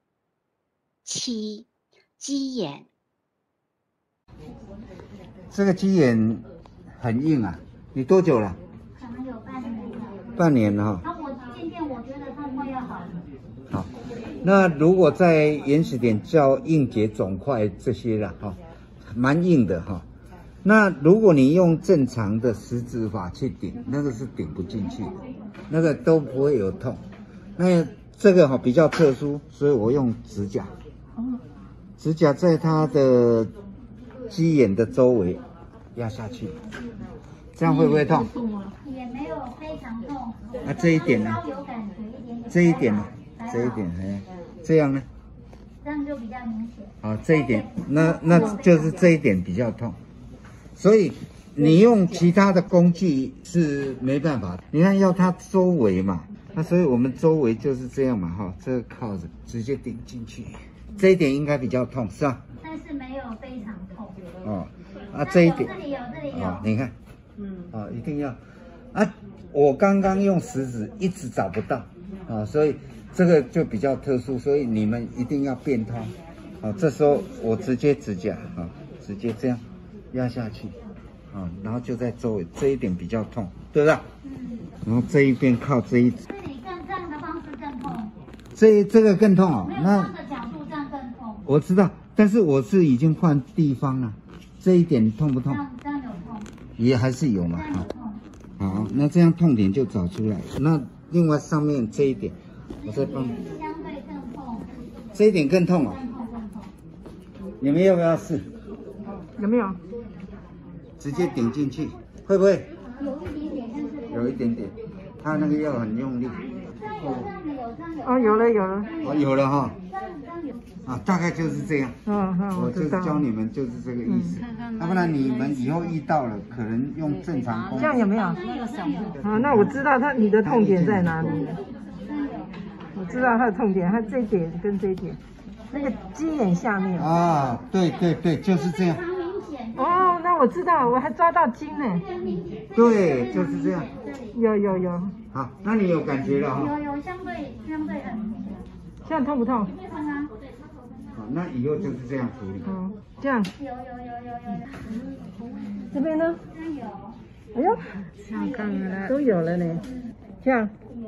7. 鸡眼。 这个鸡眼很硬你多久了？ 可能有半年了。 半年了那我渐渐我觉得它快要好了。 好，那如果在原始点叫硬结肿块这些了蛮硬的那如果你用正常的十指法去顶，那个是顶不进去的，那个都不会有痛。那这个比较特殊，所以我用指甲，指甲在它的鸡眼的周围压下去，这样会不会痛？ 也没有非常痛。 这一点呢？这一点呢？这一点这样呢？ 这样就比较明显。 这一点，那就是这一点比较痛，所以你用其他的工具是没办法。你看要它周围嘛。所以我们周围就是这样嘛这个靠着直接顶进去，这一点应该比较痛是吧？ 但是没有非常痛。 这一点这里有你看，一定要我刚刚用食指一直找不到所以这个就比较特殊，所以你们一定要变通这时候我直接指甲直接这样压下去然后就在周围，这一点比较痛，对不对？然后这一边靠这一指。 这样的方式更痛。 这个更痛那这样的角度这样更痛。 我知道， 但是我是已经换地方了，这一点痛不痛？ 这样有痛。 也还是有嘛。好，那这样痛点就找出来。那另外上面这一点，我再帮。 相对更痛。 这一点更痛啊！你们要不要试？ 有没有？ 直接顶进去，会不会？ 有一点点，但是有一点点，他那个要很用力。 哦，有了有了。 哦，有了哈。啊，大概就是这样。我就是知道教你们就是这个意思，要不然你们以后遇到了，可能用正常功夫。 这样有没有？好，那我知道你的痛点在哪里了。我知道它的痛点，它这一点跟这一点，那个鸡眼下面。 啊，对对对，就是这样。 哦，那我知道，我还抓到筋呢。 对，就是这样。 有。 好，那你有感觉了哈？ 有，相对很。 现在痛不痛？ 痛啊。 好，那以后就是这样处理。 这样。 有。 这边呢？ 有。 哎呦，都有了呢。这样。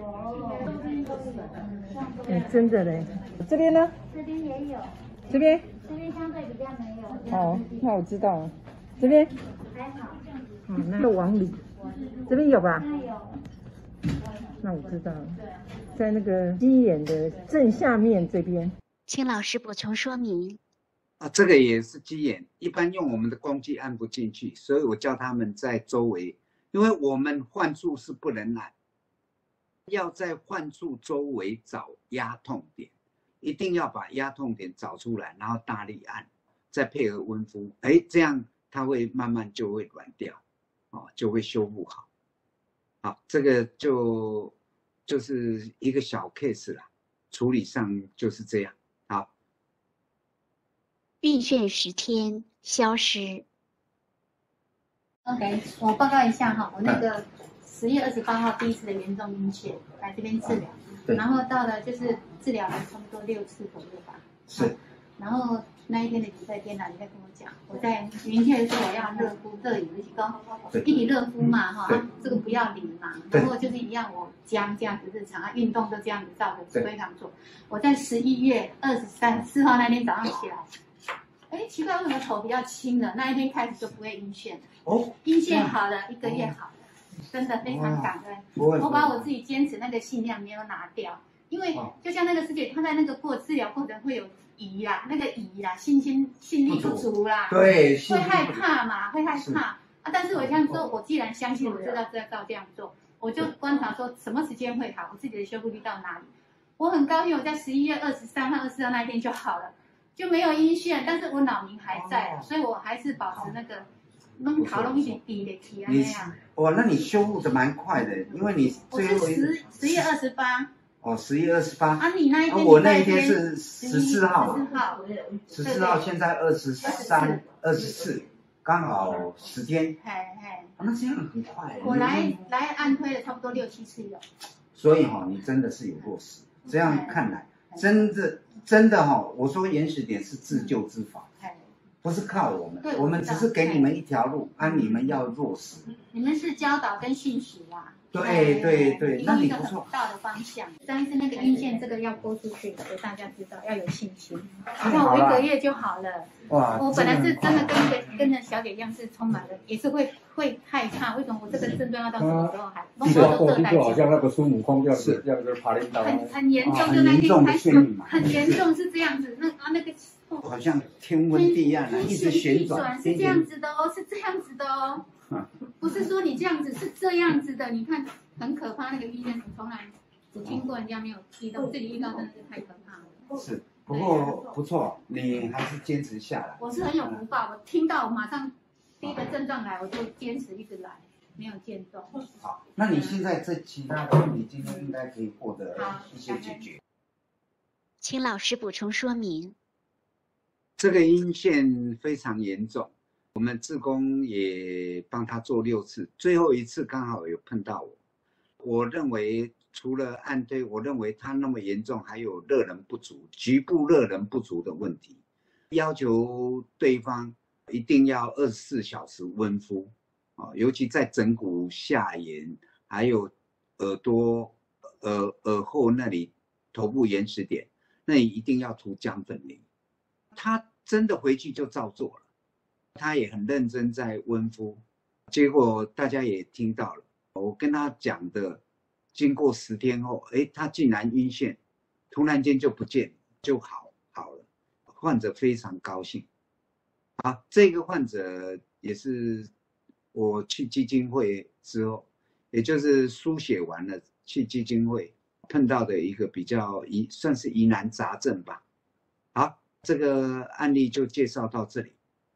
哎，真的嘞。这边呢？ 这边也有。 这边相对比较没有。 哦，那我知道了。这边还好。 那就往里。这边有吧？ 有。 那我知道了，在那个鸡眼的正下面这边。 请老师补充说明。 这个也是鸡眼，一般用我们的工具按不进去，所以我叫他们在周围，因为我们患处是不能按，要在患处周围找压痛点，一定要把压痛点找出来，然后大力按，再配合温敷，这样它会慢慢就会软掉，就会修复好。好，这个就是一个小 case 啦，处理上就是这样。好， 晕眩10天消失。 OK， 我报告一下哈，我那个10月28号第一次的严重晕眩来这边治疗，然后到了就是治疗了差不多6次左右吧。 是。 然后那一天的比赛天呢，你在跟我讲，我在晕眩的时候我要热敷热饮，就是讲一体热敷嘛哈，这个不要淋嘛，然后就是一样我将这样子日常运动都这样子照着非常做。我在11月4号那天早上起来，奇怪为什么头比较轻了？那一天开始就不会晕眩了。晕眩好了，1个月好了，真的非常感恩。我把我自己坚持那个信念没有拿掉，因为就像那个师姐，她在那个治疗过程会有疑啦，信力不足啦， 对， 会害怕嘛，会害怕但是我这样说，我既然相信，我知道照这样做，我就观察说什么时间会好，我自己的修复力到哪里。我很高兴，我在11月23号、24号那一天就好了，就没有晕眩，但是我脑凝还在，所以我还是保持那个弄头弄一点低的气那样。 那你修复的蛮快的，因为你最后 10月28。 10月28。 你那一天？ 我那一天是14号。14号，现在23、24，刚好10天。那这样很快。 我来按推了差不多6、7次有。 所以你真的是有落实，这样看来，真的我说原始点是自救之法，不是靠我们，我们只是给你们一条路，你们要落实。 你们是教导跟讯息啦。 对，那你不错。 一个很大的方向，但是那个晕眩这个要播出去，给大家知道，要有信心。你看我1个月就好了。哇！我本来是真的跟着小姐一样，是充满了，也是会害怕。为什么我这个症状要到什么时候还？ 就好像那个孙悟空要爬镰刀。 很严重，就那天开始很严重，是这样子。那个好像天昏地暗一直旋转， 是这样子的哦，是这样子的哦。不是说你这样子，是这样子的。你看很可怕，那个医院从来只听过人家没有遇到，这里遇到真的是太可怕了。 是，不过不错，你还是坚持下来。 我是很有福报，我听到马上第一个症状来，我就坚持一直来，没有间断。 好，那你现在这其他的问题，今天应该可以获得一些解决。 请老师补充说明。 这个晕眩非常严重。我们志工也帮他做6次，最后一次刚好有碰到我。我认为除了按推，我认为他那么严重，还有热能不足、局部热能不足的问题，要求对方一定要24小时温敷尤其在枕骨下沿，还有耳朵、耳后那里头部原始点，那里一定要涂姜粉磷。他真的回去就照做了，他也很认真在温敷，结果大家也听到了，我跟他讲的，经过10天后，他竟然晕眩，突然间就不见，就好了，患者非常高兴。好，这个患者也是我去基金会之后，也就是输血完了去基金会碰到的一个比较算是疑难杂症吧。好，这个案例就介绍到这里。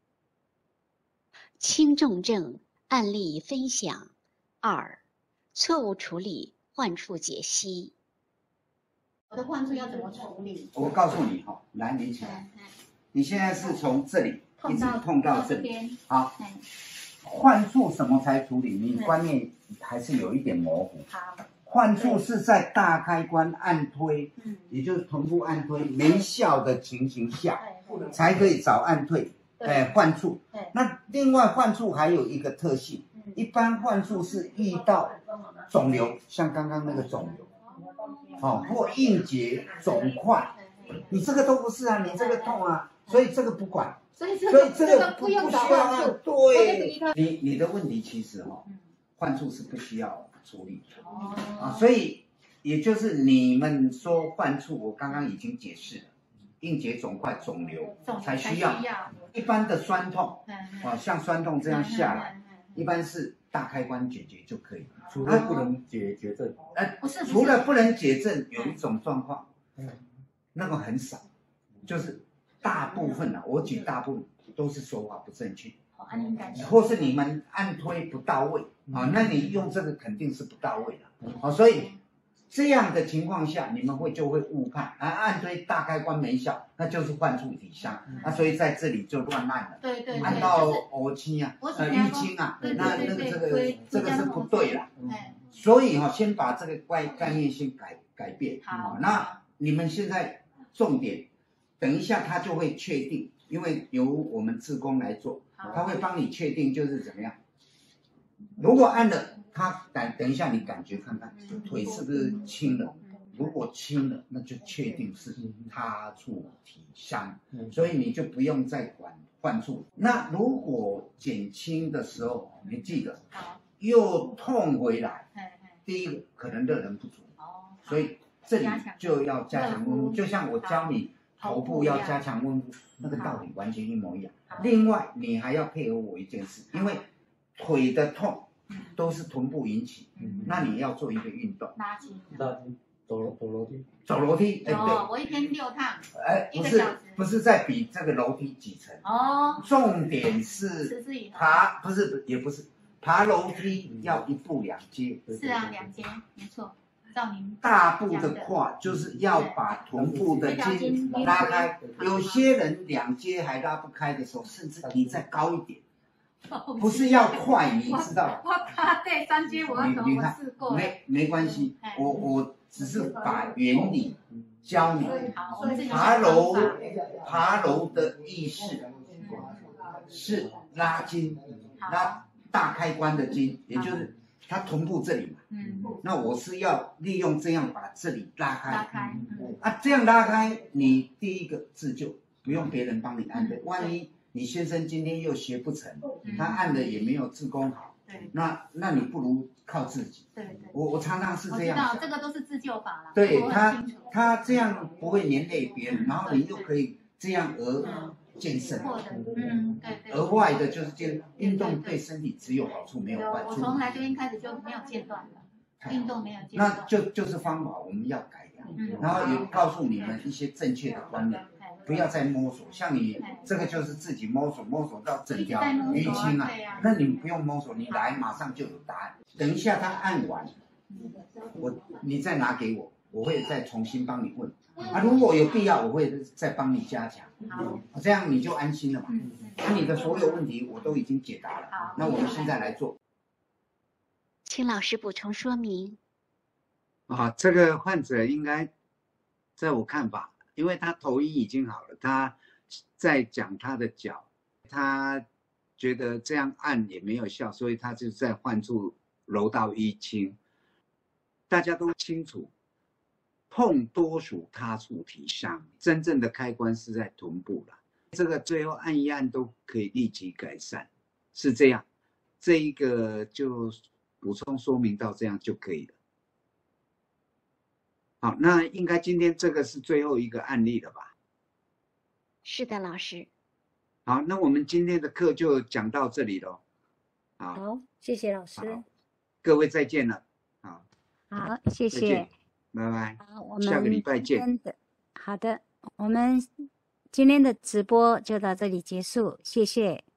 轻重症案例分享2，错误处理患处解析。 我的患处要怎么处理？ 我告诉你哈，来，你起来，你现在是从这里一直碰到这里，好。患处什么才处理？你观念还是有一点模糊。 好， 患处是在大开关按推，也就是臀部按推没效的情形下，才可以找按推。患处。那另外患处还有一个特性，一般患处是遇到肿瘤，像刚刚那个肿瘤，或硬结肿块，你这个都不是啊，你这个痛啊，所以这个不管。所以这个不需要啊，对，你的问题其实患处是不需要处理的所以也就是你们说患处，我刚刚已经解释了，硬结肿块、肿瘤才需要，一般的酸痛像酸痛这样下来，一般是大开关解决就可以了， 除了不能解症， 除了不能解症，有一种状况，那个很少，就是大部分我举大部分都是手法不正确，或是你们按推不到位那你用这个肯定是不到位的所以这样的情况下，你们就会误判按推大开关没效，那就是患处体伤所以在这里就乱按了， 对， 按到淤青淤青那这个是不对了，所以先把这个概念先改变。好，那你们现在重点。等一下他就会确定，因为由我们志工来做，他会帮你确定就是怎么样。如果按了，他等一下你感觉看看腿是不是轻了，如果轻了，那就确定是他处体伤，所以你就不用再管患处。那如果减轻的时候，你记得又痛回来，第一个可能热能不足，所以这里就要加强温敷，就像我教你。头部要加强温敷，那个道理完全一模一样。另外，你还要配合我一件事，因为腿的痛都是臀部引起，那你要做一个运动， 拉筋， 走楼梯， 走楼梯。对， 我一天6趟， 不是在比这个楼梯几层重点是爬，也不是爬楼梯要1步2阶。 是啊，2阶，没错。 大步的跨就是要把臀部的筋拉开，有些人2阶还拉不开的时候，甚至你再高一点，不是要快，你知道？ 我爬对3阶，我试过。 没关系，我只是把原理教你。爬楼的意识是拉筋，拉大开关的筋，也就是它臀部这里嘛。那我是要利用这样把这里拉开，这样拉开，你第一个自救，不用别人帮你按的。万一你先生今天又学不成，他按的也没有志工好，那你不如靠自己。我常常是这样想， 这个都是自救法了。 对他这样不会连累别人，然后你又可以这样健身，额外的就是运动对身体只有好处没有坏处。 我从来这边开始就没有间断的，运动没有间断。 那就是方法我们要改良，然后也告诉你们一些正确的观念，不要再摸索。像你这个就是自己摸索到整条淤青那你不用摸索，你来马上就有答案。等一下他按完，你再拿给我，我会再重新帮你问。如果有必要，我会再帮你加强，这样你就安心了嘛。你的所有问题我都已经解答了，那我们现在来做。 请老师补充说明。 这个患者应该，在我看法，因为他头晕已经好了，他在讲他的脚，他觉得这样按也没有效，所以他就在患处揉到淤青。大家都清楚。痛多属他处体伤，真正的开关是在臀部啦。 这个最后按一按都可以立即改善，是这样。这一个就补充说明到这样就可以了。好，那应该今天这个是最后一个案例了吧？ 是的，老师。 好，那我们今天的课就讲到这里了。 好，谢谢老师。 各位再见了。 好，谢谢， 拜拜。 好，我们下个礼拜见。 好的，我们今天的直播就到这里结束，谢谢。